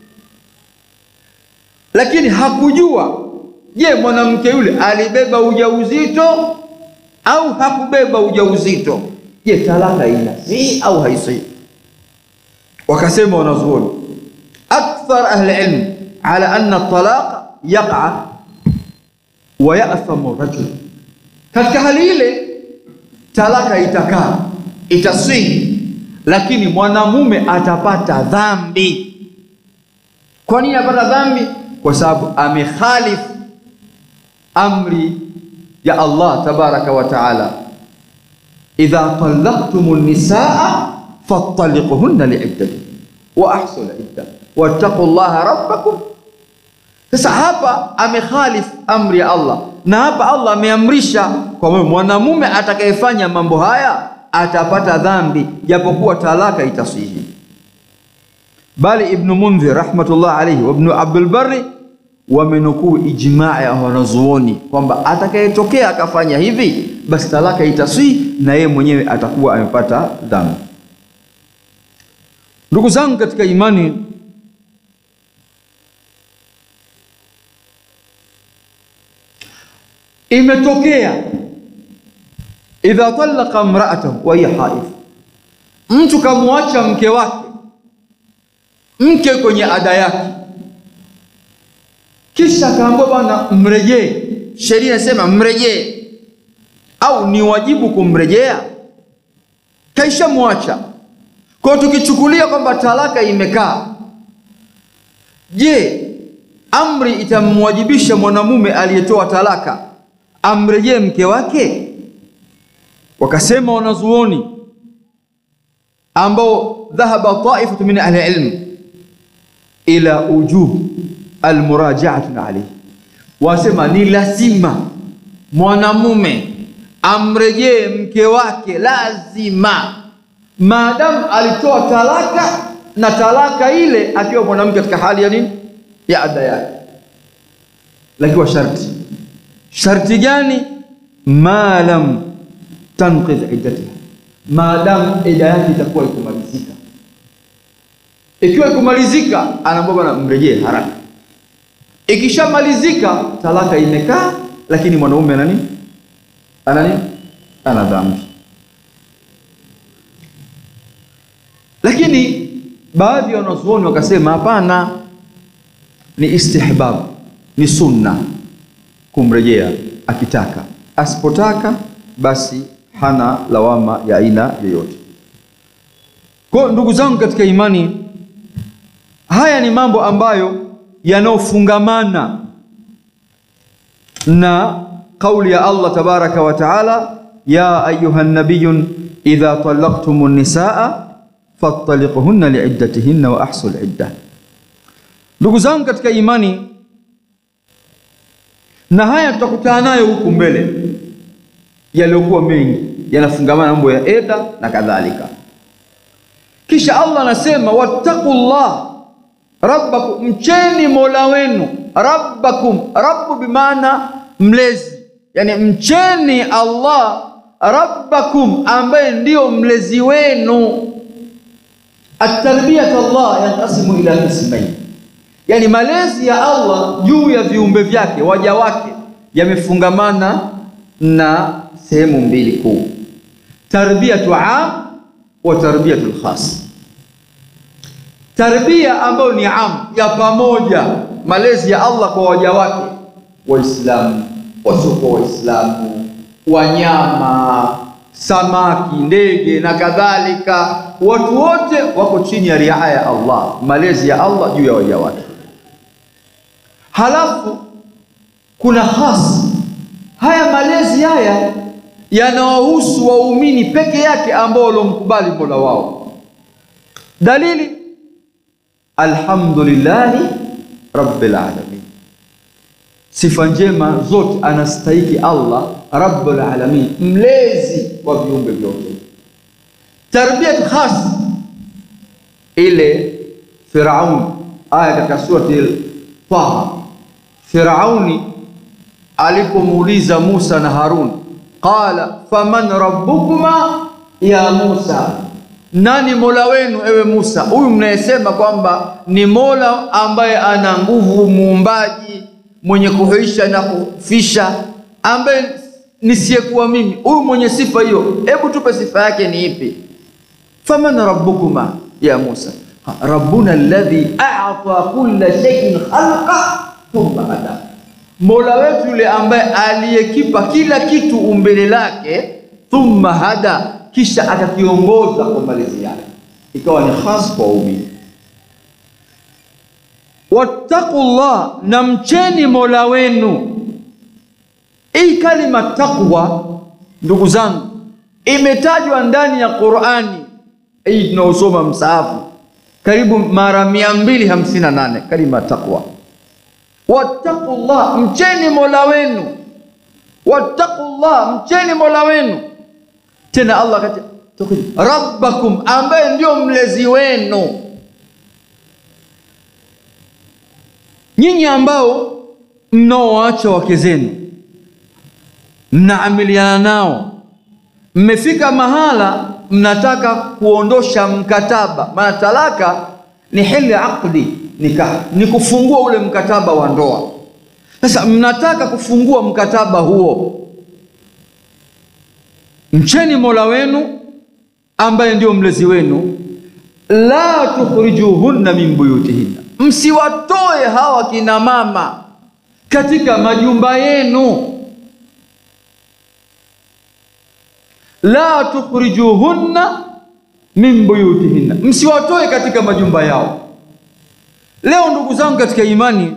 lakini hakujua, je, mwanamke yule alibeba ujauzito au hakubeba ujauzito? Je, talaka inasi au haisi? Wakasema wanazuoni akthar ahli ilm ala anna talaq yaqa wa ya'thamu rajul, katika hali ile talaka itakaa itaswihi, lakini mwanamume atapata dhambi. Kwa nini apata dhambi? Kwa sababu amekhalifu amri ya Allah tabaraka wa taala, idha talaqtumun nisaa fattaliquhunna li'iddati wa ahsul idda wattaqullaha rabbakum. Sasa hapa amekhalifu amri ya Allah, na hapa Allah ameamrisha kwa mwanamume atakayefanya mambo haya atapata dhambi, japokuwa talaka itasihi. Bali Ibn Mundhir rahmatullah alayhi wa Ibn Abdul Barri wamenukuu ijmaa ya wanazuoni kwamba atakayetokea akafanya hivi, basi talaka itasihi na yeye mwenyewe atakuwa amepata dhambi. Ndugu zangu katika imani, imetokea idha talaqa imra'atahu wa hiya haidh, mtu kamwacha mke wake, mke kwenye ada yake, kisha kaambiwa bwana mrejee. Sheria inasema mrejee au ni wajibu kumrejea, kaisha mwacha. Kwa tukichukulia kwamba talaka imekaa, je, amri itamwajibisha mwanamume aliyetoa talaka amrejee mke wake? Wakasema wanazuoni ambao dhahaba taifatu min ahli ilm ila ujub almurajaatu alayhi, wasema ni lazima mwanamume amrejee mke wake, lazima, maadamu alitoa talaka, na talaka ile akiwa mwanamke katika hali ya nini, ya ada yake. Lakini sharti, sharti gani? ma lam tanqidh iddatiha, maadamu ida yake itakuwa ikumalizika. Ikiwa ikumalizika, anaomba na mrejee haraka. Ikishamalizika, talaka imekaa, lakini mwanaume ana nini, ana nini, ana dhambi. Lakini baadhi ya wanazuoni wakasema hapana, ni istihbab, ni sunna kumrejea akitaka. Asipotaka basi hana lawama ya aina yoyote. Kwa ndugu zangu katika imani, haya ni mambo ambayo yanaofungamana na kauli ya Allah tabaraka wa taala, ya ayuha nabiyun idha talaqtumun nisaa fattaliquhunna liiddatihinna wa ahsul iddah. Ndugu zangu katika imani, na haya tutakutana nayo huku mbele, yaliokuwa mengi yanafungamana mambo ya eda na kadhalika. Kisha Allah anasema wattaqullah rabbakum, mcheni mola wenu. Rabbakum, rabbu bimaana mlezi, yani mcheni Allah, rabbakum ambaye ndio mlezi wenu. At-tarbiyat Allah yanqasimu ila qismayn, yani malezi ya Allah juu ya viumbe vyake, waja wake, yamefungamana na sehemu mbili kuu: tarbiyatu am wa tarbiyatu khas. Tarbia ambayo ni am, ya pamoja, malezi ya Allah kwa waja wake, Waislamu, wasiokuwa Waislamu, wanyama, samaki, ndege na kadhalika, watu wote wako chini ya riaya ya Allah, malezi ya Allah juu ya waja wake. Halafu kuna khas. Haya malezi haya yanawahusu waumini peke yake ambao walomkubali Mola wao. Dalili, alhamdulillahi rabbil alamin, sifa njema zote anastahiki Allah rabbul alamin, mlezi wa viumbe vyote. Tarbiyat khas, ile Firaun, aya katika surati Taha, Firauni alipomuuliza Musa na Harun, qala faman rabbukuma ya Musa, nani mola wenu ewe Musa? Huyu mnayesema kwamba ni mola ambaye ana nguvu, muumbaji, mwenye kuhuisha na kufisha, ambaye nisiyekuwa mimi, huyu mwenye sifa hiyo, hebu tupe sifa yake ni ipi? Faman rabbukuma ya Musa, rabbuna alladhi a'ta kulla shay'in khalqa thumma hada, mola wetu yule ambaye aliyekipa kila kitu umbile lake, thumma hada, kisha akakiongoza kwa malezi yake, ikawa ni khas kwa umini. Wattaqullah, na mcheni mola wenu. Hii kalima taqwa, ndugu zangu, imetajwa ndani ya Qur'ani hii tunaosoma msahafu karibu mara mia mbili hamsini na nane, kalima taqwa. Wattaqullah, mcheni mola wenu. Wattaqullah, mcheni mola wenu. Tena Allah kati rabbakum, ambaye ndio mlezi wenu. Nyinyi ambao mnaoacha wake zenu, mnaamiliana nao, mmefika mahala mnataka kuondosha mkataba, maana talaka ni hili aqdi nikah, ni kufungua ule mkataba wa ndoa. Sasa mnataka kufungua mkataba huo, mcheni mola wenu ambaye ndio mlezi wenu. La tukhrijuhunna min buyutihinna, msiwatoe hawa kina mama katika majumba yenu. La tukhrijuhunna min buyutihinna, msiwatoe katika majumba yao. Leo ndugu zangu katika imani,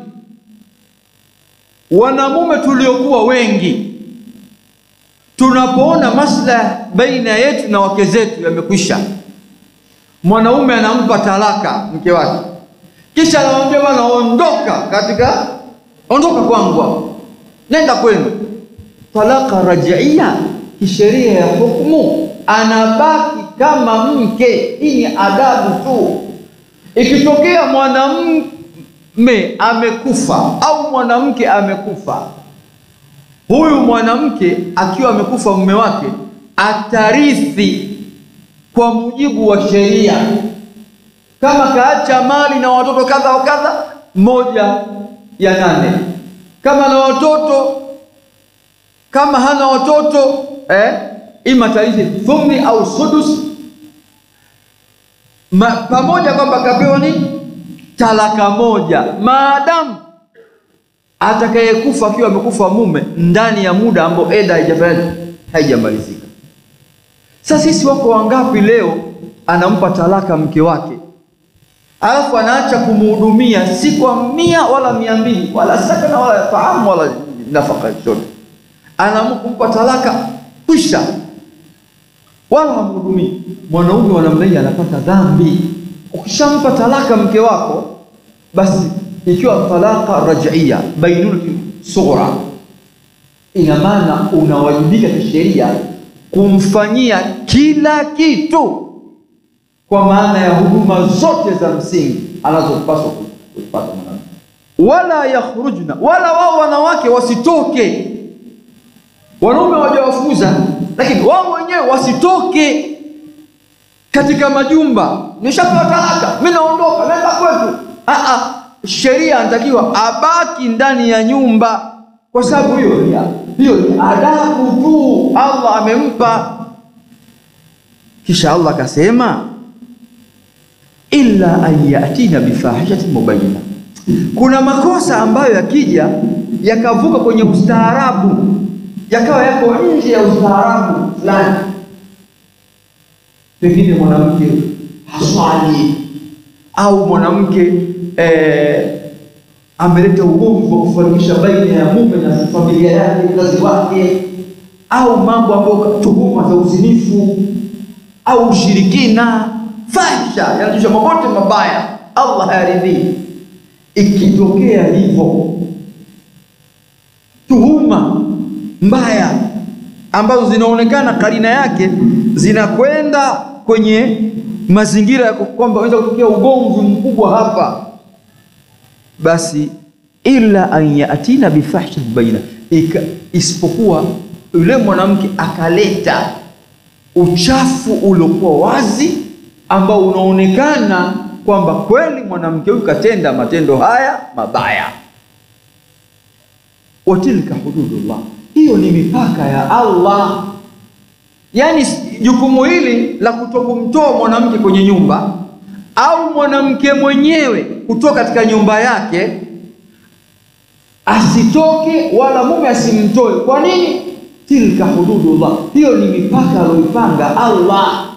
wanamume tuliokuwa wengi, tunapoona maslahi baina yetu na wake zetu yamekwisha, mwanaume anampa talaka mke wake, kisha anamwambia bwana, ondoka katika, ondoka kwangu, nenda kwenu. Talaka raj'iyya kisheria ya hukumu anabaki kama mke. Hii ni adabu tu. Ikitokea mwanamume amekufa au mwanamke amekufa, huyu mwanamke akiwa amekufa mume wake atarithi kwa mujibu wa sheria. Kama kaacha mali na watoto kadha wa kadha, moja ya nane. Kama na watoto, kama hana watoto eh, ima tarithi thumni au sudus, Ma, pamoja kwamba kapewa ni talaka moja, maadamu atakayekufa akiwa amekufa mume ndani ya muda ambao eda haijafanya haijamalizika. Sasa sisi wako wangapi leo anampa talaka mke wake, alafu anaacha kumhudumia si kwa mia wala mia mbili wala sakana wala taamu wala nafaka yote, anamkumpa talaka kisha wala hamhudumii. Mwanaume wa namna hii anapata dhambi. Ukishampa talaka mke wako, basi ikiwa talaka raj'iyya bainulati sughra, ina maana unawajibika kisheria kumfanyia kila kitu, kwa maana ya huduma zote za msingi anazopaswa kupata mwanamke. Wala yakhrujna, wala wao wanawake wasitoke. Wanaume hawajawafukuza, lakini wao wenyewe wasitoke katika majumba. Nishapewa talaka, mimi naondoka, naenda kwetu. Ah ah, sheria anatakiwa abaki ndani ya nyumba, kwa sababu hiyo hiyo ni adabu tu Allah amempa. Kisha Allah akasema illa an yatina bifahishatin mubayyina. Kuna makosa ambayo yakija yakavuka kwenye ustaarabu, yakawa yako nje ya ustaarabu fulani. Pengine mwanamke haswali, au mwanamke eh, ameleta ugomvi wa kufarikisha baina ya mume na familia yake, mzazi wake, au mambo ambayo tuhuma za uzinifu au ushirikina, fahisha, yanajisha mabote mabaya, Allah hayaridhii. Ikitokea hivyo tuhuma mbaya ambazo zinaonekana karina yake zinakwenda kwenye mazingira ya kwamba unaweza kutokea ugomvi mkubwa hapa, basi illa an yatina bifahshin baina, isipokuwa yule mwanamke akaleta uchafu uliokuwa wazi ambao unaonekana kwamba kweli mwanamke huyu katenda matendo haya mabaya. Watilka hududullah, hiyo ni mipaka ya Allah. Yani jukumu hili la kutokumtoa mwanamke kwenye nyumba au mwanamke mwenyewe kutoka katika nyumba yake asitoke wala mume asimtoe. Kwa nini? Tilka hududullah, hiyo ni mipaka aliyoipanga Allah.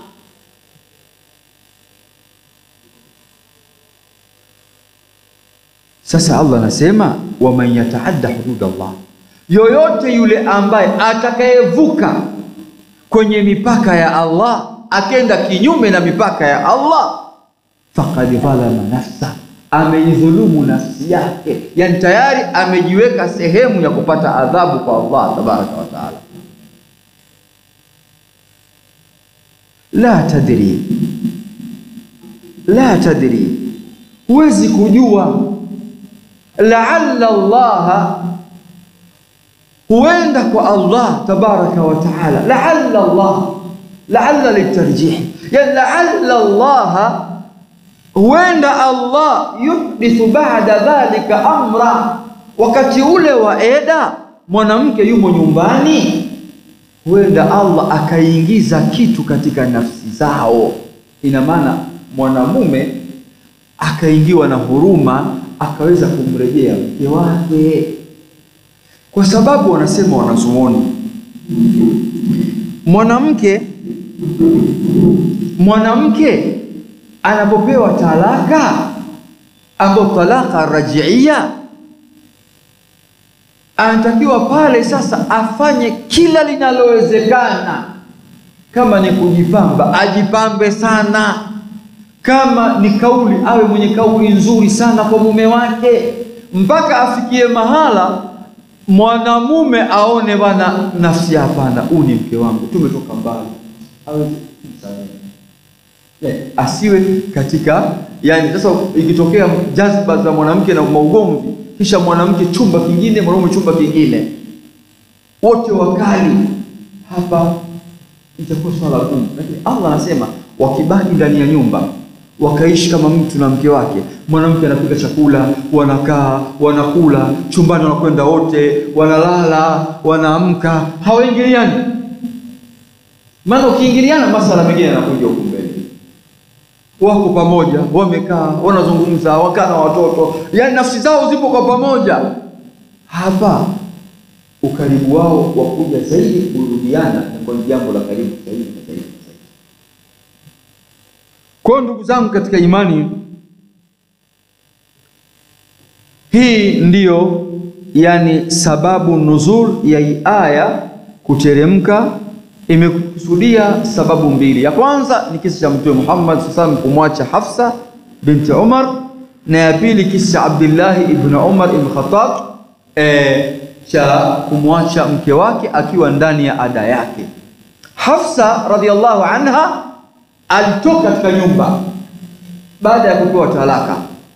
Sasa Allah anasema wa man yataadda hududallah, yoyote yule ambaye atakayevuka kwenye mipaka ya Allah, akenda kinyume na mipaka ya Allah, faqad zalama nafsa, ameidhulumu nafsi yake, yani tayari amejiweka sehemu ya kupata adhabu kwa Allah tabaraka wa taala. La tadri, la tadri, huwezi kujua. La'alla Allah, huenda kwa Allah tabaraka wa taala. La'alla Allah, la'alla litarjih, ya la'alla Allah, huenda Allah yuhdithu ba'da dhalika amra, wakati ule wa eda mwanamke yumo nyumbani, huenda Allah akaingiza kitu katika nafsi zao. Ina maana mwanamume akaingiwa na huruma, akaweza kumrejea mke wake, kwa sababu wanasema wanazuoni, mwanamke mwanamke anapopewa talaka ambayo talaka raj'iyya, anatakiwa pale sasa afanye kila linalowezekana. Kama ni kujipamba, ajipambe sana. kama ni kauli, awe mwenye kauli nzuri sana kwa mume wake, mpaka afikie mahala mwanamume aone bana nafsi, hapana, huyu ni mke wangu, tumetoka mbali, awe msamehe. Yeah, asiwe katika, yani sasa ikitokea jazba za mwanamke na maugomvi, kisha mwanamke chumba kingine, mwanamume chumba kingine, wote wakali, hapa itakuwa swala gumu. Lakini Allah anasema wakibaki ndani ya nyumba, wakaishi kama mtu na mke wake, mwanamke anapika chakula, wanakaa, wanakula, chumbani wanakwenda wote, wanalala, wanaamka, hawaingiliani. Maana ukiingiliana masala mengine yanakuja huko mbele. Wako pamoja, wamekaa, wanazungumza, wakaa na watoto, yani nafsi zao zipo kwa pamoja. Hapa ukaribu wao wakuja zaidi kurudiana na kwa jambo la karibu zaidi na zaidi. Kwa ndugu zangu katika imani, hii ndiyo yani sababu nuzul ya hii aya kuteremka. Imekusudia sababu mbili. Ya kwanza ni kisa cha Mtume Muhammad sallallahu alaihi wasallam kumwacha Hafsa binti Umar, na ya pili kisa cha Abdullah ibn Umar ibn Khattab eh, cha kumwacha mke wake akiwa ndani ya ada yake. Hafsa radhiallahu anha alitoka katika nyumba baada ya kupewa talaka.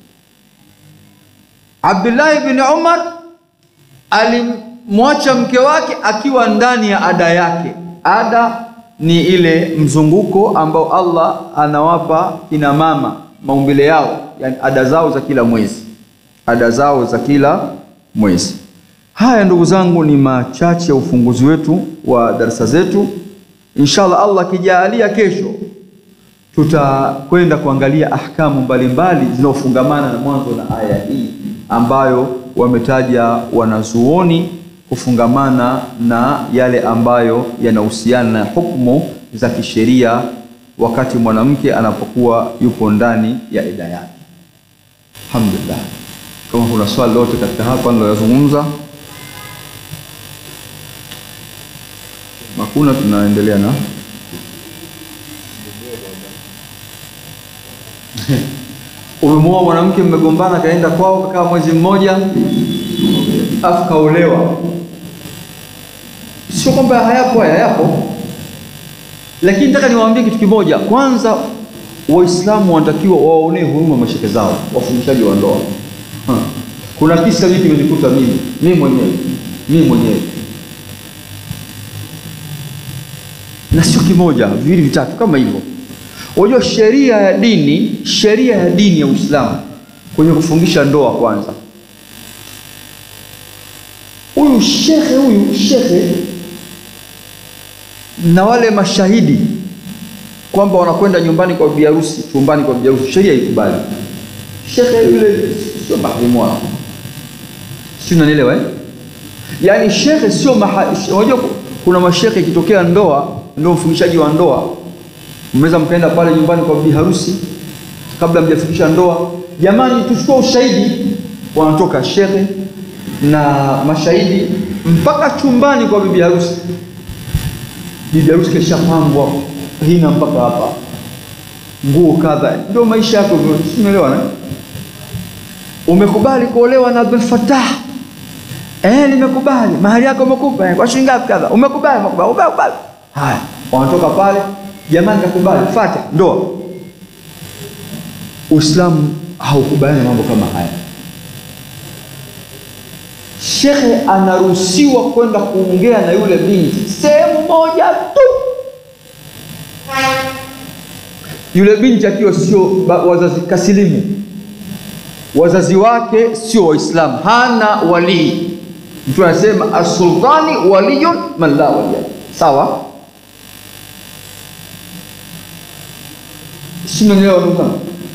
Abdullah ibn Umar alimwacha mke wake akiwa ndani ya ada yake. Ada ni ile mzunguko ambao Allah anawapa kina mama maumbile yao, yani ada zao za kila mwezi, ada zao za kila mwezi. Haya ndugu zangu ni machache ya ufunguzi wetu wa darasa zetu. Inshallah Allah kijalia, kesho tutakwenda kuangalia ahkamu mbalimbali zinazofungamana na mwanzo na aya hii ambayo wametaja wanazuoni kufungamana na yale ambayo yanahusiana na hukumu za kisheria wakati mwanamke anapokuwa yupo ndani ya ida yake. Alhamdulillah. Kama kuna swali lote katika hapa nilozungumza, makuna tunaendelea na umemwoa mwanamke, mmegombana, kaenda kwao, kakaa mwezi mmoja, afu kaolewa. Sio kwamba hayapo, hayapo. Lakini nataka niwaambie kitu kimoja. Kwanza, Waislamu wanatakiwa waonee huruma masheke zao, wafundishaji wa ndoa. Kuna kisa hiki kimenikuta mimi, mimi mwenyewe, mimi mwenyewe. Na sio kimoja, viwili vitatu kama hivyo. Unajua sheria ya dini, sheria ya dini ya Uislamu kwenye kufungisha ndoa, kwanza huyu shekhe, huyu shekhe na wale mashahidi kwamba wanakwenda nyumbani kwa bibi harusi, chumbani kwa bibi harusi, sheria ikubali. Shekhe yule sio maharimu wao. Sio, unanielewa eh? Yaani shekhe sio maharimu. Unajua kuna mashekhe ikitokea ndoa, ndio mfungishaji wa ndoa, mmeweza mkaenda pale nyumbani kwa bibi harusi kabla mjafikisha ndoa, jamani tuchukue ushahidi, wanatoka shekhe na mashahidi mpaka chumbani kwa bibi harusi. Bibi harusi kesha pambwa hina mpaka hapa, nguo kadha, ndio maisha yako. Umeelewa na? Umekubali kuolewa na Abdul Fattah, eh, nimekubali. Mahali yako umekupa eh, kwa shilingi ngapi kadha? Umekubali, umekubali, umekubali. Haya, wanatoka pale, jamani nakubali, fata ndoa. Uislamu haukubali mambo kama haya. Shekhe anaruhusiwa kwenda kuongea na yule binti sehemu moja tu. Yule binti akiwa sio wazazi kasilimu, wazazi wake sio Waislamu, hana wali. Mtu anasema as-sultani waliyun man la waliya. Sawa? Sio ndio ndugu?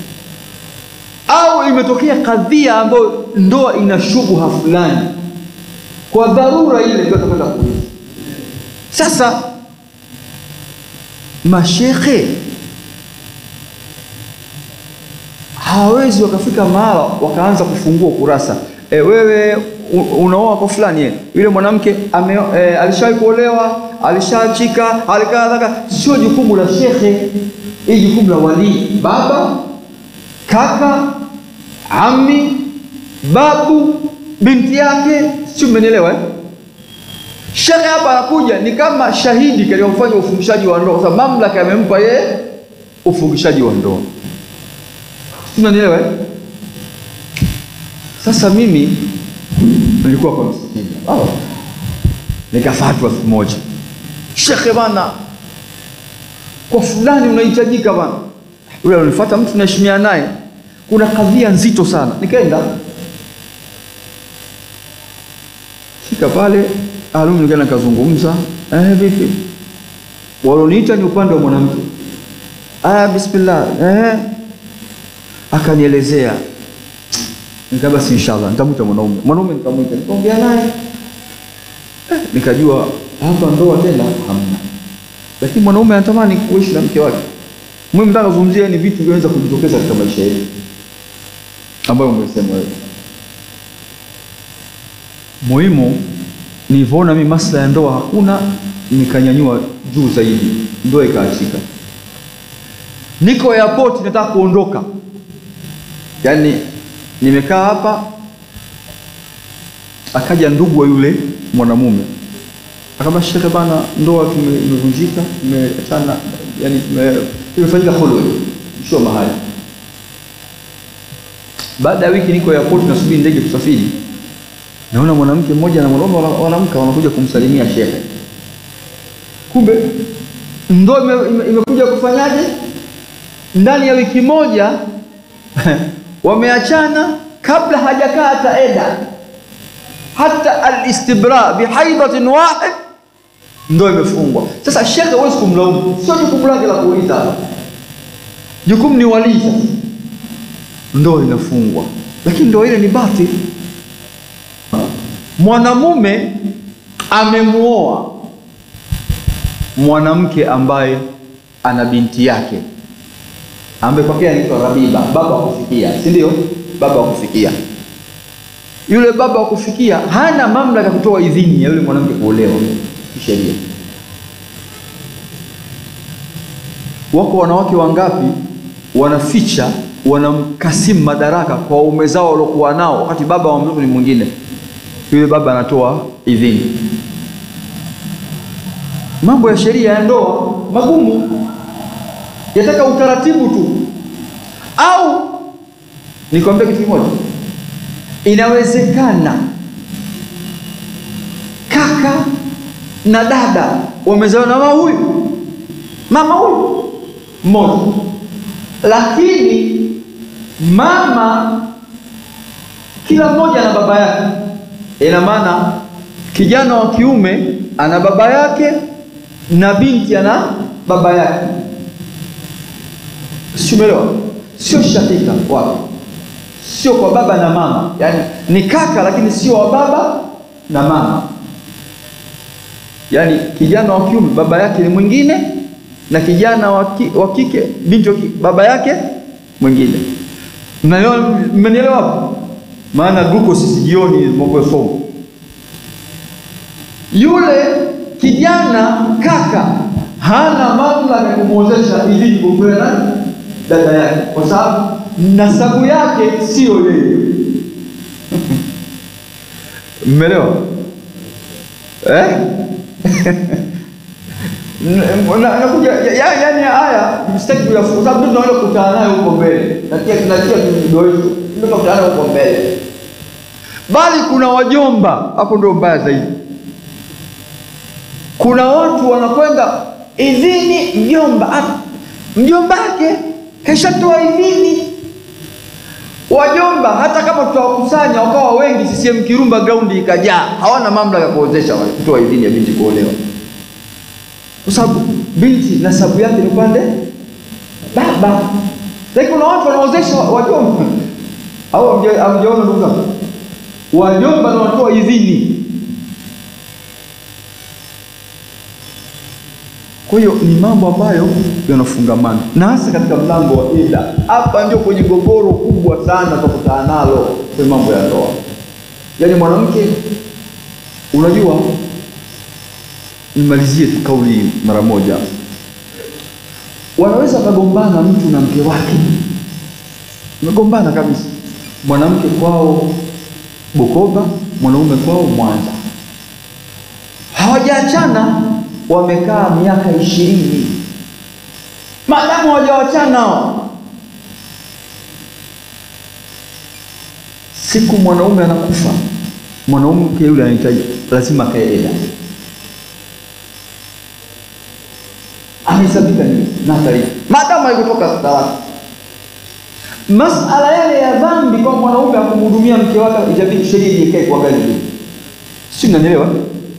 Au imetokea kadhia ambayo ndoa ina shubha fulani, kwa dharura ile ndio tutakwenda kuuliza. Sasa mashekhe hawezi wakafika mahala wakaanza kufungua kurasa. E, wewe unaoa kwa fulani, yeye yule mwanamke e, alishawahi kuolewa, alishachika, alikadha. Sio jukumu la shekhe, hii jukumu la wali, baba kaka, ami, babu, binti yake, sio, umenielewa eh? Shekhe hapa anakuja ni kama shahidi katika kufanya ufungishaji wa ndoa, kwa sababu mamlaka yamempa yeye ufungishaji wa ndoa. Unanielewa eh? Sasa mimi nilikuwa kwa msikiti. Oh. Nikafatwa siku moja. Shekhe bana, kwa fulani unahitajika bana. Yule alinifuata mtu naheshimia naye. Kuna kadhia nzito sana. Nikaenda. Fika pale, alumi nikaenda kazungumza. Eh, vipi? Waloniita ni upande wa mwanamke. Ah, bismillah. Eh. Akanielezea. Nikaba basi inshallah nitamuita mwanaume. Mwanaume nikamuita. Nikaongea naye. Eh, nikajua hapa ndoa tena hamna. Lakini mwanaume anatamani kuishi na mke wake. Mimi nataka kuzungumzia ni vitu vinaweza kujitokeza katika maisha yetu ambayo umesema wewe. Muhimu nilipoona mimi maslahi ya ndoa hakuna, nikanyanyua juu zaidi, ndoa ikaachika. Niko airport nataka kuondoka. Yaani nimekaa hapa, akaja ndugu wa yule mwanamume. Akaba shekhe bana, ndoa tumevunjika, tumeachana, yani tumefanyika khulwa. Sio mahali. Baada ya wiki niko airport nasubiri ndege kusafiri. Naona mwanamke mmoja na mwanaume wanamka wanakuja kumsalimia shekhe. Kumbe ndoa imekuja kufanyaje? Ndani ya wiki moja wameachana kabla hajakaa hata eda. Hata al-istibra bihaidatin wahid ndoa imefungwa. Sasa shekhe huwezi kumlaumu, sio jukumu lake la kuuliza. Jukumu ni wali sasa. Ndoa inafungwa. Lakini ndoa ile ni batili. Mwanamume amemuoa mwanamke ambaye ana binti yake ambaye kwake anaitwa Rabiba, baba wa kufikia, si ndio? Baba wa kufikia. Yule baba wa kufikia hana mamlaka kutoa idhini ya yule mwanamke kuolewa kisheria. Wako wanawake wangapi wanaficha, wanamkasimu madaraka kwa waume zao waliokuwa nao wakati baba wa mtoto ni mwingine. Yule baba anatoa idhini. Mambo ya sheria ya ndoa magumu, yataka utaratibu tu. Au nikwambia kitu kimoja, inawezekana kaka na dada wamezaa na mama huyu mama huyu mmoja, lakini mama kila mmoja na baba yake. Ina maana kijana wa kiume ana baba yake na binti ana baba yake. Simeelewa? Sio shakika wake. Sio kwa baba na mama. Yaani ni kaka lakini sio wa baba na mama. Yaani kijana wa kiume baba yake ni mwingine na kijana wa kike binti wa kike baba yake mwingine. Mmenielewa? Maana duko sisi jioni mambo fomu. Yule kijana kaka hana mamlaka kumwozesha idhini kwa dada yake kwa sababu nasabu yake sio yeye. Mmeelewa? Eh? Nakuja yaani haya mstaki kuyafuta sababu tunaenda kukutana nayo huko mbele. Natia tunatia video yetu ndio kukutana huko mbele. Bali kuna wajomba, hapo ndio mbaya zaidi. Kuna watu wanakwenda idhini mjomba, mjombake keshatoa idhini. Wajomba hata kama tutawakusanya wakawa wengi, C C M Kirumba ground ikajaa, hawana mamlaka kuozesha kutoa idhini ya binti kuolewa. Kwa sababu binti nasabu yake ni upande baba. Lakini kuna watu wanaozesha wajomba. Au amjaona ndugu zangu? Wajomba na watoa idhini. Kwa hiyo ni mambo ambayo yanafungamana. Na hasa katika mlango wa ida. Hapa ndio kwenye gogoro kubwa sana tutakutana nalo kwa mambo ya ndoa. Yaani mwanamke, unajua, nimalizie tu kauli mara moja. Wanaweza kugombana mtu na mke wake. Wamegombana kabisa. Mwanamke kwao Bukoba, mwanaume kwao Mwanza. Hawajaachana, wamekaa miaka ishirini. Maadamu hawajaachana, siku mwanaume anakufa, mwanamke yule anahitaji lazima kaeda. Amesabika nini? Na taarifa. Maadamu haikutoka talaka. Masala yale ya dhambi kwa mwanaume akumhudumia mke wake itabidi sheria ikae kwa gani? Si mnanielewa?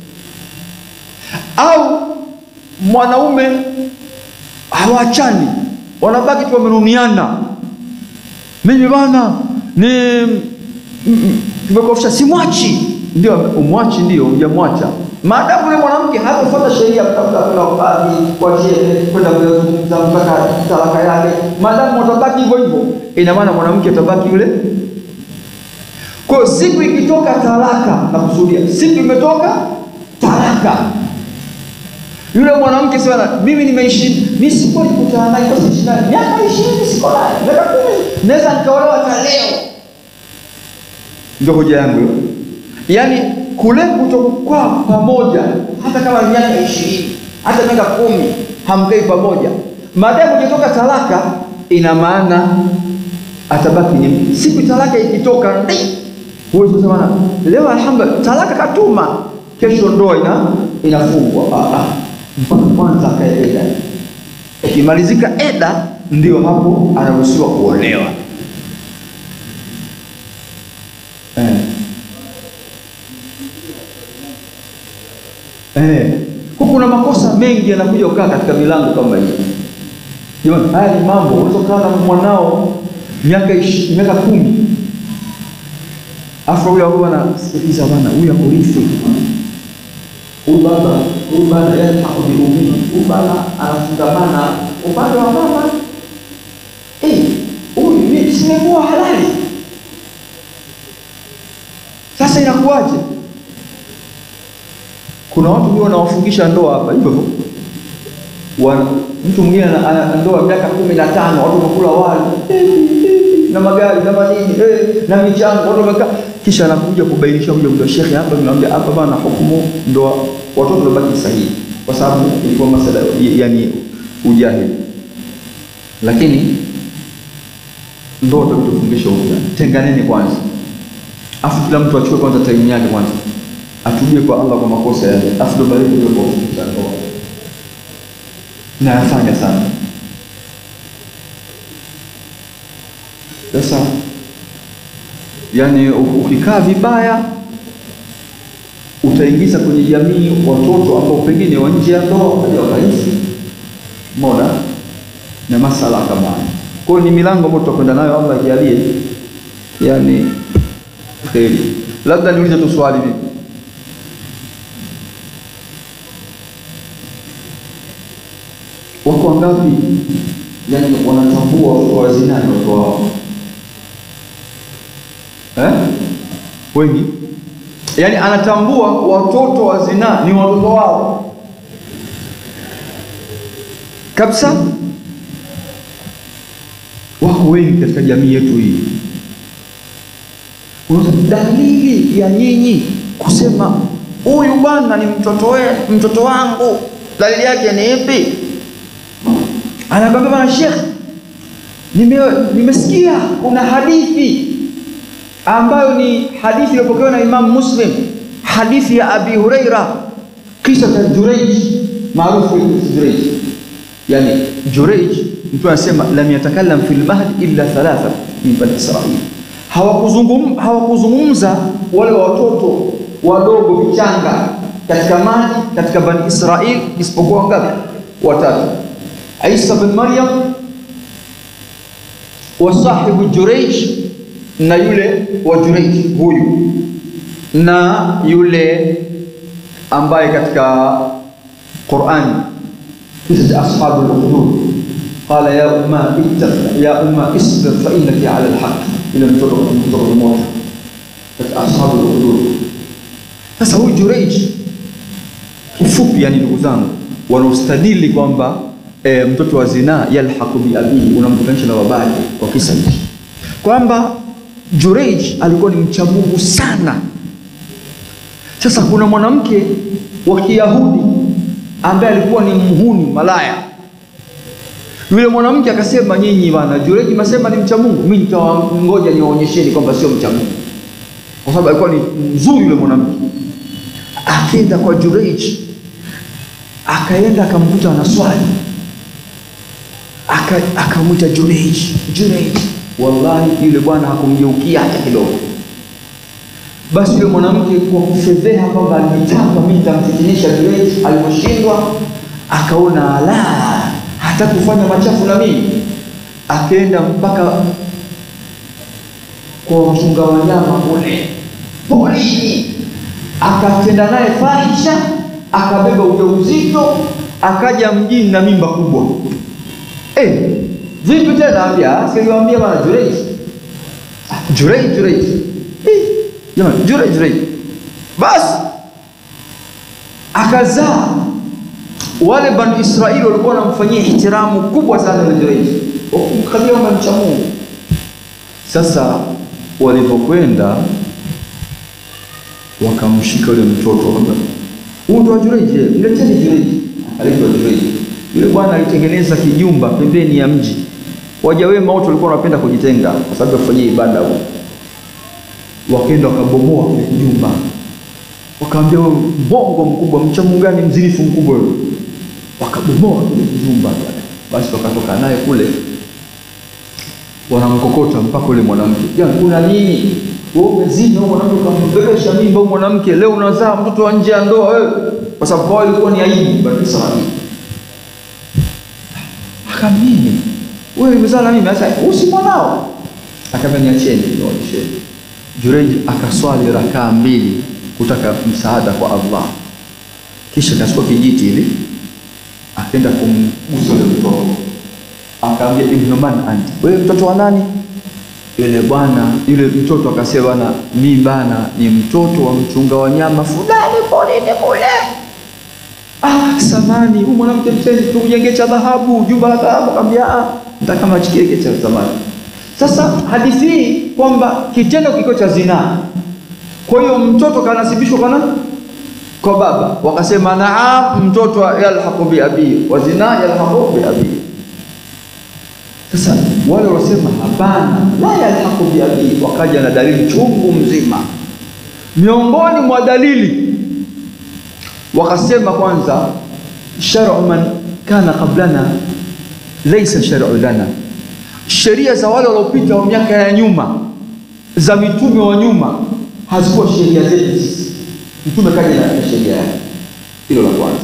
Au mwanaume hawachani, wanabaki tu wamenuniana. Mimi bwana ni tumekofisha simwachi, ndio umwachi, ndio hujamwacha. Maadamu yule mwanamke hatafuata sheria kutafuta kwenda ukadhi kwa shehe kwenda kuzungumza mpaka talaka yake, maadamu watabaki hivyo hivyo, ina maana mwanamke atabaki yule. Kwa siku ikitoka talaka, na kusudia siku imetoka talaka, yule mwanamke sasa, mimi nimeishi mimi siko nikutana naye kwa sababu miaka ishirini siko naye, miaka kumi naweza nikaolewa hata leo. Ndio hoja yangu. Yaani kule kutokuwa pamoja hata kama miaka ishirini, hata miaka kumi hamkai pamoja, maadamu hujatoka talaka, ina maana atabaki ni siku talaka ikitoka ndi wewe unasema leo alhamdulillah talaka katuma, kesho ndoa ina inafungwa. Ah ah, mpaka kwanza kaeda. Ikimalizika eda ndio hapo anaruhusiwa kuolewa. Eh. Eh, kuna makosa mengi yanakuja kukaa katika milango kama hii. Jamani, haya ni mambo unaweza kukaa na mwanao miaka miaka kumi. Afu huyo bwana sikiza bwana, huyu akurithi. Huyu baba, huyu bwana yeye hakubiumini. Huyu bwana anafungamana upande wa mama. Eh, huyu ni simekuwa halali. Sasa inakuwaje? Kuna watu wao wanawafungisha ndoa hapa hivyo hivyo. Wana mtu mwingine ana ndoa miaka kumi na tano, watu wakula wali na magari na manini eh na michango, watu wamekaa, kisha anakuja kubainisha huyo mtu shekhi hapa, anamwambia hapa bana hukumu ndoa watoto wabaki sahihi, kwa sababu ilikuwa masala yani ujahili. Lakini ndoa tutakufundisha upya, tenganeni kwanza, afu kila mtu achukue kwanza time yake kwanza, atubie kwa Allah kwa makosa yake, afu ndo baadaye kuja kwa kufundisha ndoa. Na yafanya sana. Sasa yani ukikaa vibaya utaingiza kwenye jamii watoto ambao pengine wa nje ya ndoa hawajaishi. Mbona na masala kama haya. Kwa hiyo ni milango ambayo tutakwenda nayo, Allah ajalie. Yani kheri. Labda niulize tu swali vipi? Wako wangapi yani wanatambua kwa zina watoto wao? Eh? Wengi. Yani anatambua watoto wa zina ni watoto wao kabisa. Wako wengi katika jamii yetu hii. Kuna dalili ya nyinyi kusema huyu bwana ni mtoto wewe, mtoto wangu, dalili yake ni ipi? Anakwambia bwana Sheikh, nime nimesikia kuna hadithi ambayo ni hadithi iliyopokewa na Imam Muslim, hadithi ya Abi Huraira, kisa cha Jurayj, maarufu Jurayj. Yani Jurayj mtu anasema lam yatakallam fil mahd illa thalatha min bani Israil. Hawakuzungumza hawakuzungumza wale watoto wadogo vichanga katika maji katika bani Israil isipokuwa ngapi? Watatu. Isa bin Maryam wa sahibu Jurayj, na yule wa Jurayj huyu, na yule ambaye katika Qur'an kisa ashabu al-ukhdud, qala ya umma ittaq ya umma isbir fa innaki ala al-haq, ila mtoto mtoto mmoja katika ashabu al-ukhdud. Sasa huyu Jurayj kifupi, yani ndugu zangu, wanaostadili kwamba E, mtoto wa zina yalhaqu bi abihi, unamkutanisha na babake kwa kisa hiki. kwamba Jureij alikuwa ni mcha Mungu sana. Sasa kuna mwanamke wa Kiyahudi ambaye alikuwa ni mhuni malaya. Yule mwanamke akasema, nyinyi bwana Jureij mnasema ni mcha Mungu, mimi nitawangoja niwaonyesheni kwamba sio mcha Mungu. Kwa sababu alikuwa ni mzuri yule mwanamke. Akaenda kwa Jureij, akaenda akamkuta na swali, aka akamwita Jureij, Jureij. Wallahi yule bwana hakumgeukia hata kidogo. Basi yule mwanamke kwa kufedheha kwamba alitaka mimi nitamfitinisha Jureij, aliposhindwa akaona ala, hata kufanya machafu na mimi. Akaenda mpaka kwa wachunga wanyama kule porini, akatenda naye fahisha, akabeba ujauzito, akaja mjini na mimba kubwa. Eh, vipi tena ambia, siliwaambia bwana Jureij. Jureij, Jureij. Eh, jamani, Jureij, Jureij. Basi akazaa. Wale Bani Israeli walikuwa wanamfanyia ihtiramu kubwa sana na Jureij, wakimkabia kama mcha Mungu. Sasa walipokwenda wakamshika yule mtoto, huyu ndo Jureij, mleteni Jureij. Akaleta Jureij. Yule bwana alitengeneza kijumba pembeni ya mji. Waja wema wote walikuwa wanapenda kujitenga kwa sababu ya kufanyia ibada huko. Wakaenda wakabomoa kile kijumba. Wakaambia bongo mkubwa, mcha Mungu gani mzinifu mkubwa yule. Wakabomoa kile kijumba. Basi wakatoka naye kule. Wanamkokota mpaka yule mwanamke. Jana kuna nini? Wewe umezini huyo mwanamke ukambebesha mimba huyo mwanamke, leo unazaa mtoto wa nje ya ndoa wewe. Kwa sababu wao ilikuwa ni aibu Bani Israeli. Akamini, wewe umezaa na mimi sasa usi mwanao. Akamwambia niacheni nionyesheni. Jureij akaswali rakaa mbili kutaka msaada kwa Allah. Kisha akachukua kijiti hivi akaenda kumbusu yule mtoto. Akamwambia ibn man anti, wewe mtoto wa nani? Yule bwana, yule mtoto akasema, bwana mimi bana ni mtoto wa mchunga wanyama fulani porini kule. Ah, samani, huyu mwanamke mteni tukujenge cha dhahabu, jumba la dhahabu. Akamwambia ah, nataka kama chikeke cha samani. Sasa hadithi hii kwamba kitendo kiko cha zinaa. Kwa hiyo mtoto kanasibishwa kana kwa baba. Wakasema naam, mtoto yalhaqu bi abi wa zinaa yalhaqu bi abi. Sasa wale wasema hapana, la yalhaqu bi abi, wakaja na dalili chungu mzima. Miongoni mwa dalili wakasema, kwanza shar'u man kana qablana laysa shar'u lana, sheria za wale waliopita wa miaka ya nyuma za mitume wa nyuma hazikuwa sheria zetu sisi. Mtume kaja na sheria yake. Hilo la kwanza.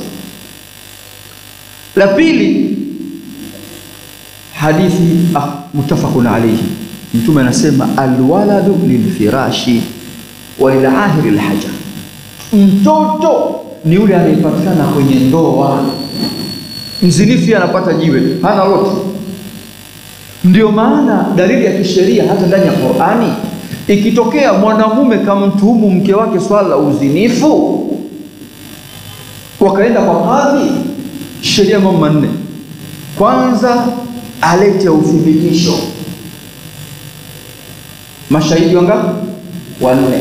La pili, hadithi ah, mutafaqun alayhi. Mtume anasema alwaladu lilfirashi wa lilahiri alhajar, mtoto ni yule anayepatikana kwenye ndoa. Mzinifu anapata jiwe, hana lote. Ndio maana dalili ya kisheria hata ndani ya Qur'ani, ikitokea mwanamume kamtuhumu mke wake swala la uzinifu, wakaenda kwa kadhi, sheria mambo manne. Kwanza alete uthibitisho. Mashahidi wangapi? Wanne.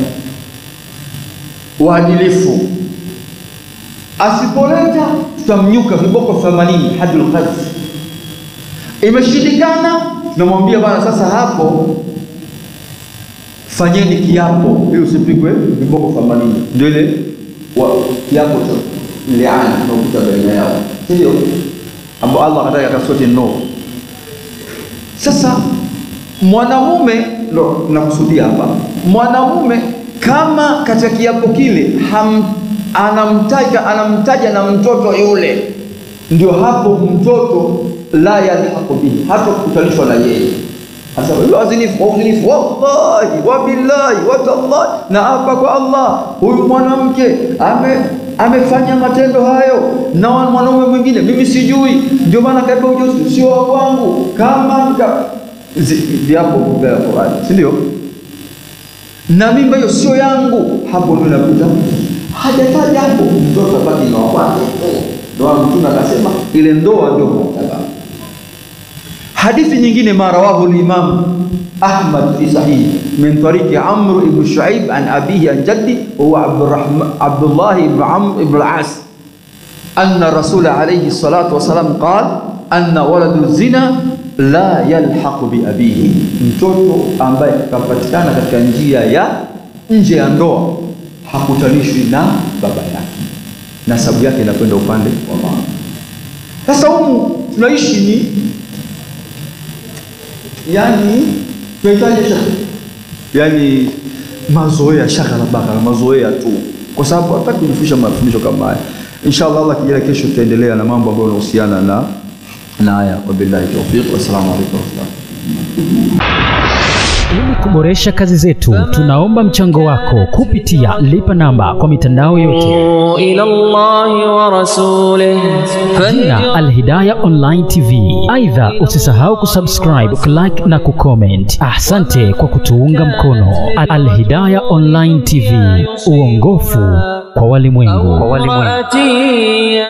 Waadilifu. Asipoleta tutamnyuka viboko themanini hadul qadh. Imeshindikana, tunamwambia bwana sasa hapo fanyeni kiapo ili usipigwe viboko themanini. Ndio ile kiapo cha liana tunakuta baina yao. Ndio ambapo Allah anataka kasote no. Sasa mwanamume ndo nakusudia hapa. Mwanamume kama katika kiapo kile ham, anamtaja anamtaja na mtoto yule, ndio hapo mtoto la yalhaqu bihi, hata kutalishwa na yeye. Sasa yule azinifu azinifu wallahi wa billahi wa tallahi, na hapa kwa Allah huyu mwanamke ame amefanya matendo hayo na mwanaume mwingine, mimi sijui, ndio maana kaiba ujuzi sio wangu. Kama viapo vya Qur'an, si ndio? Na mimba hiyo sio yangu, hapo ndio nakuta hajataja hapo mtoto baki na wake. Ndio Mtume akasema ile ndoa ndio mtaba. Hadithi nyingine ma rawahu al-Imam Ahmad fi sahih min tariqi Amr ibn Shu'aib an abihi an jaddi huwa Abdurrahman Abdullah ibn Amr ibn al-As anna Rasul alayhi salatu wasalam qala anna waladu zina la yalhaqu bi abihi, mtoto ambaye kapatikana katika njia ya nje ya ndoa hakutanishwi na baba yake, nasabu yake inakwenda upande wa mama. Sasa humu tunaishi ni yani tunahitaji shaka, yani mazoea, shaghala baghala, mazoea tu, kwa sababu hataki kujifundisha mafundisho kama haya. Inshallah Allah kijana kesho tutaendelea na mambo ambayo yanahusiana na na haya. Wabillahi tawfiq, wassalamu alaykum warahmatullahi. Ili kuboresha kazi zetu, tunaomba mchango wako kupitia lipa namba kwa mitandao yote. ila Allahi wa rasulih Jina Al-Hidayah Online T V. Aidha, usisahau kusubscribe, kulike na kucomment. Asante kwa kutuunga mkono. Al-Hidayah Online T V, uongofu kwa walimwengu.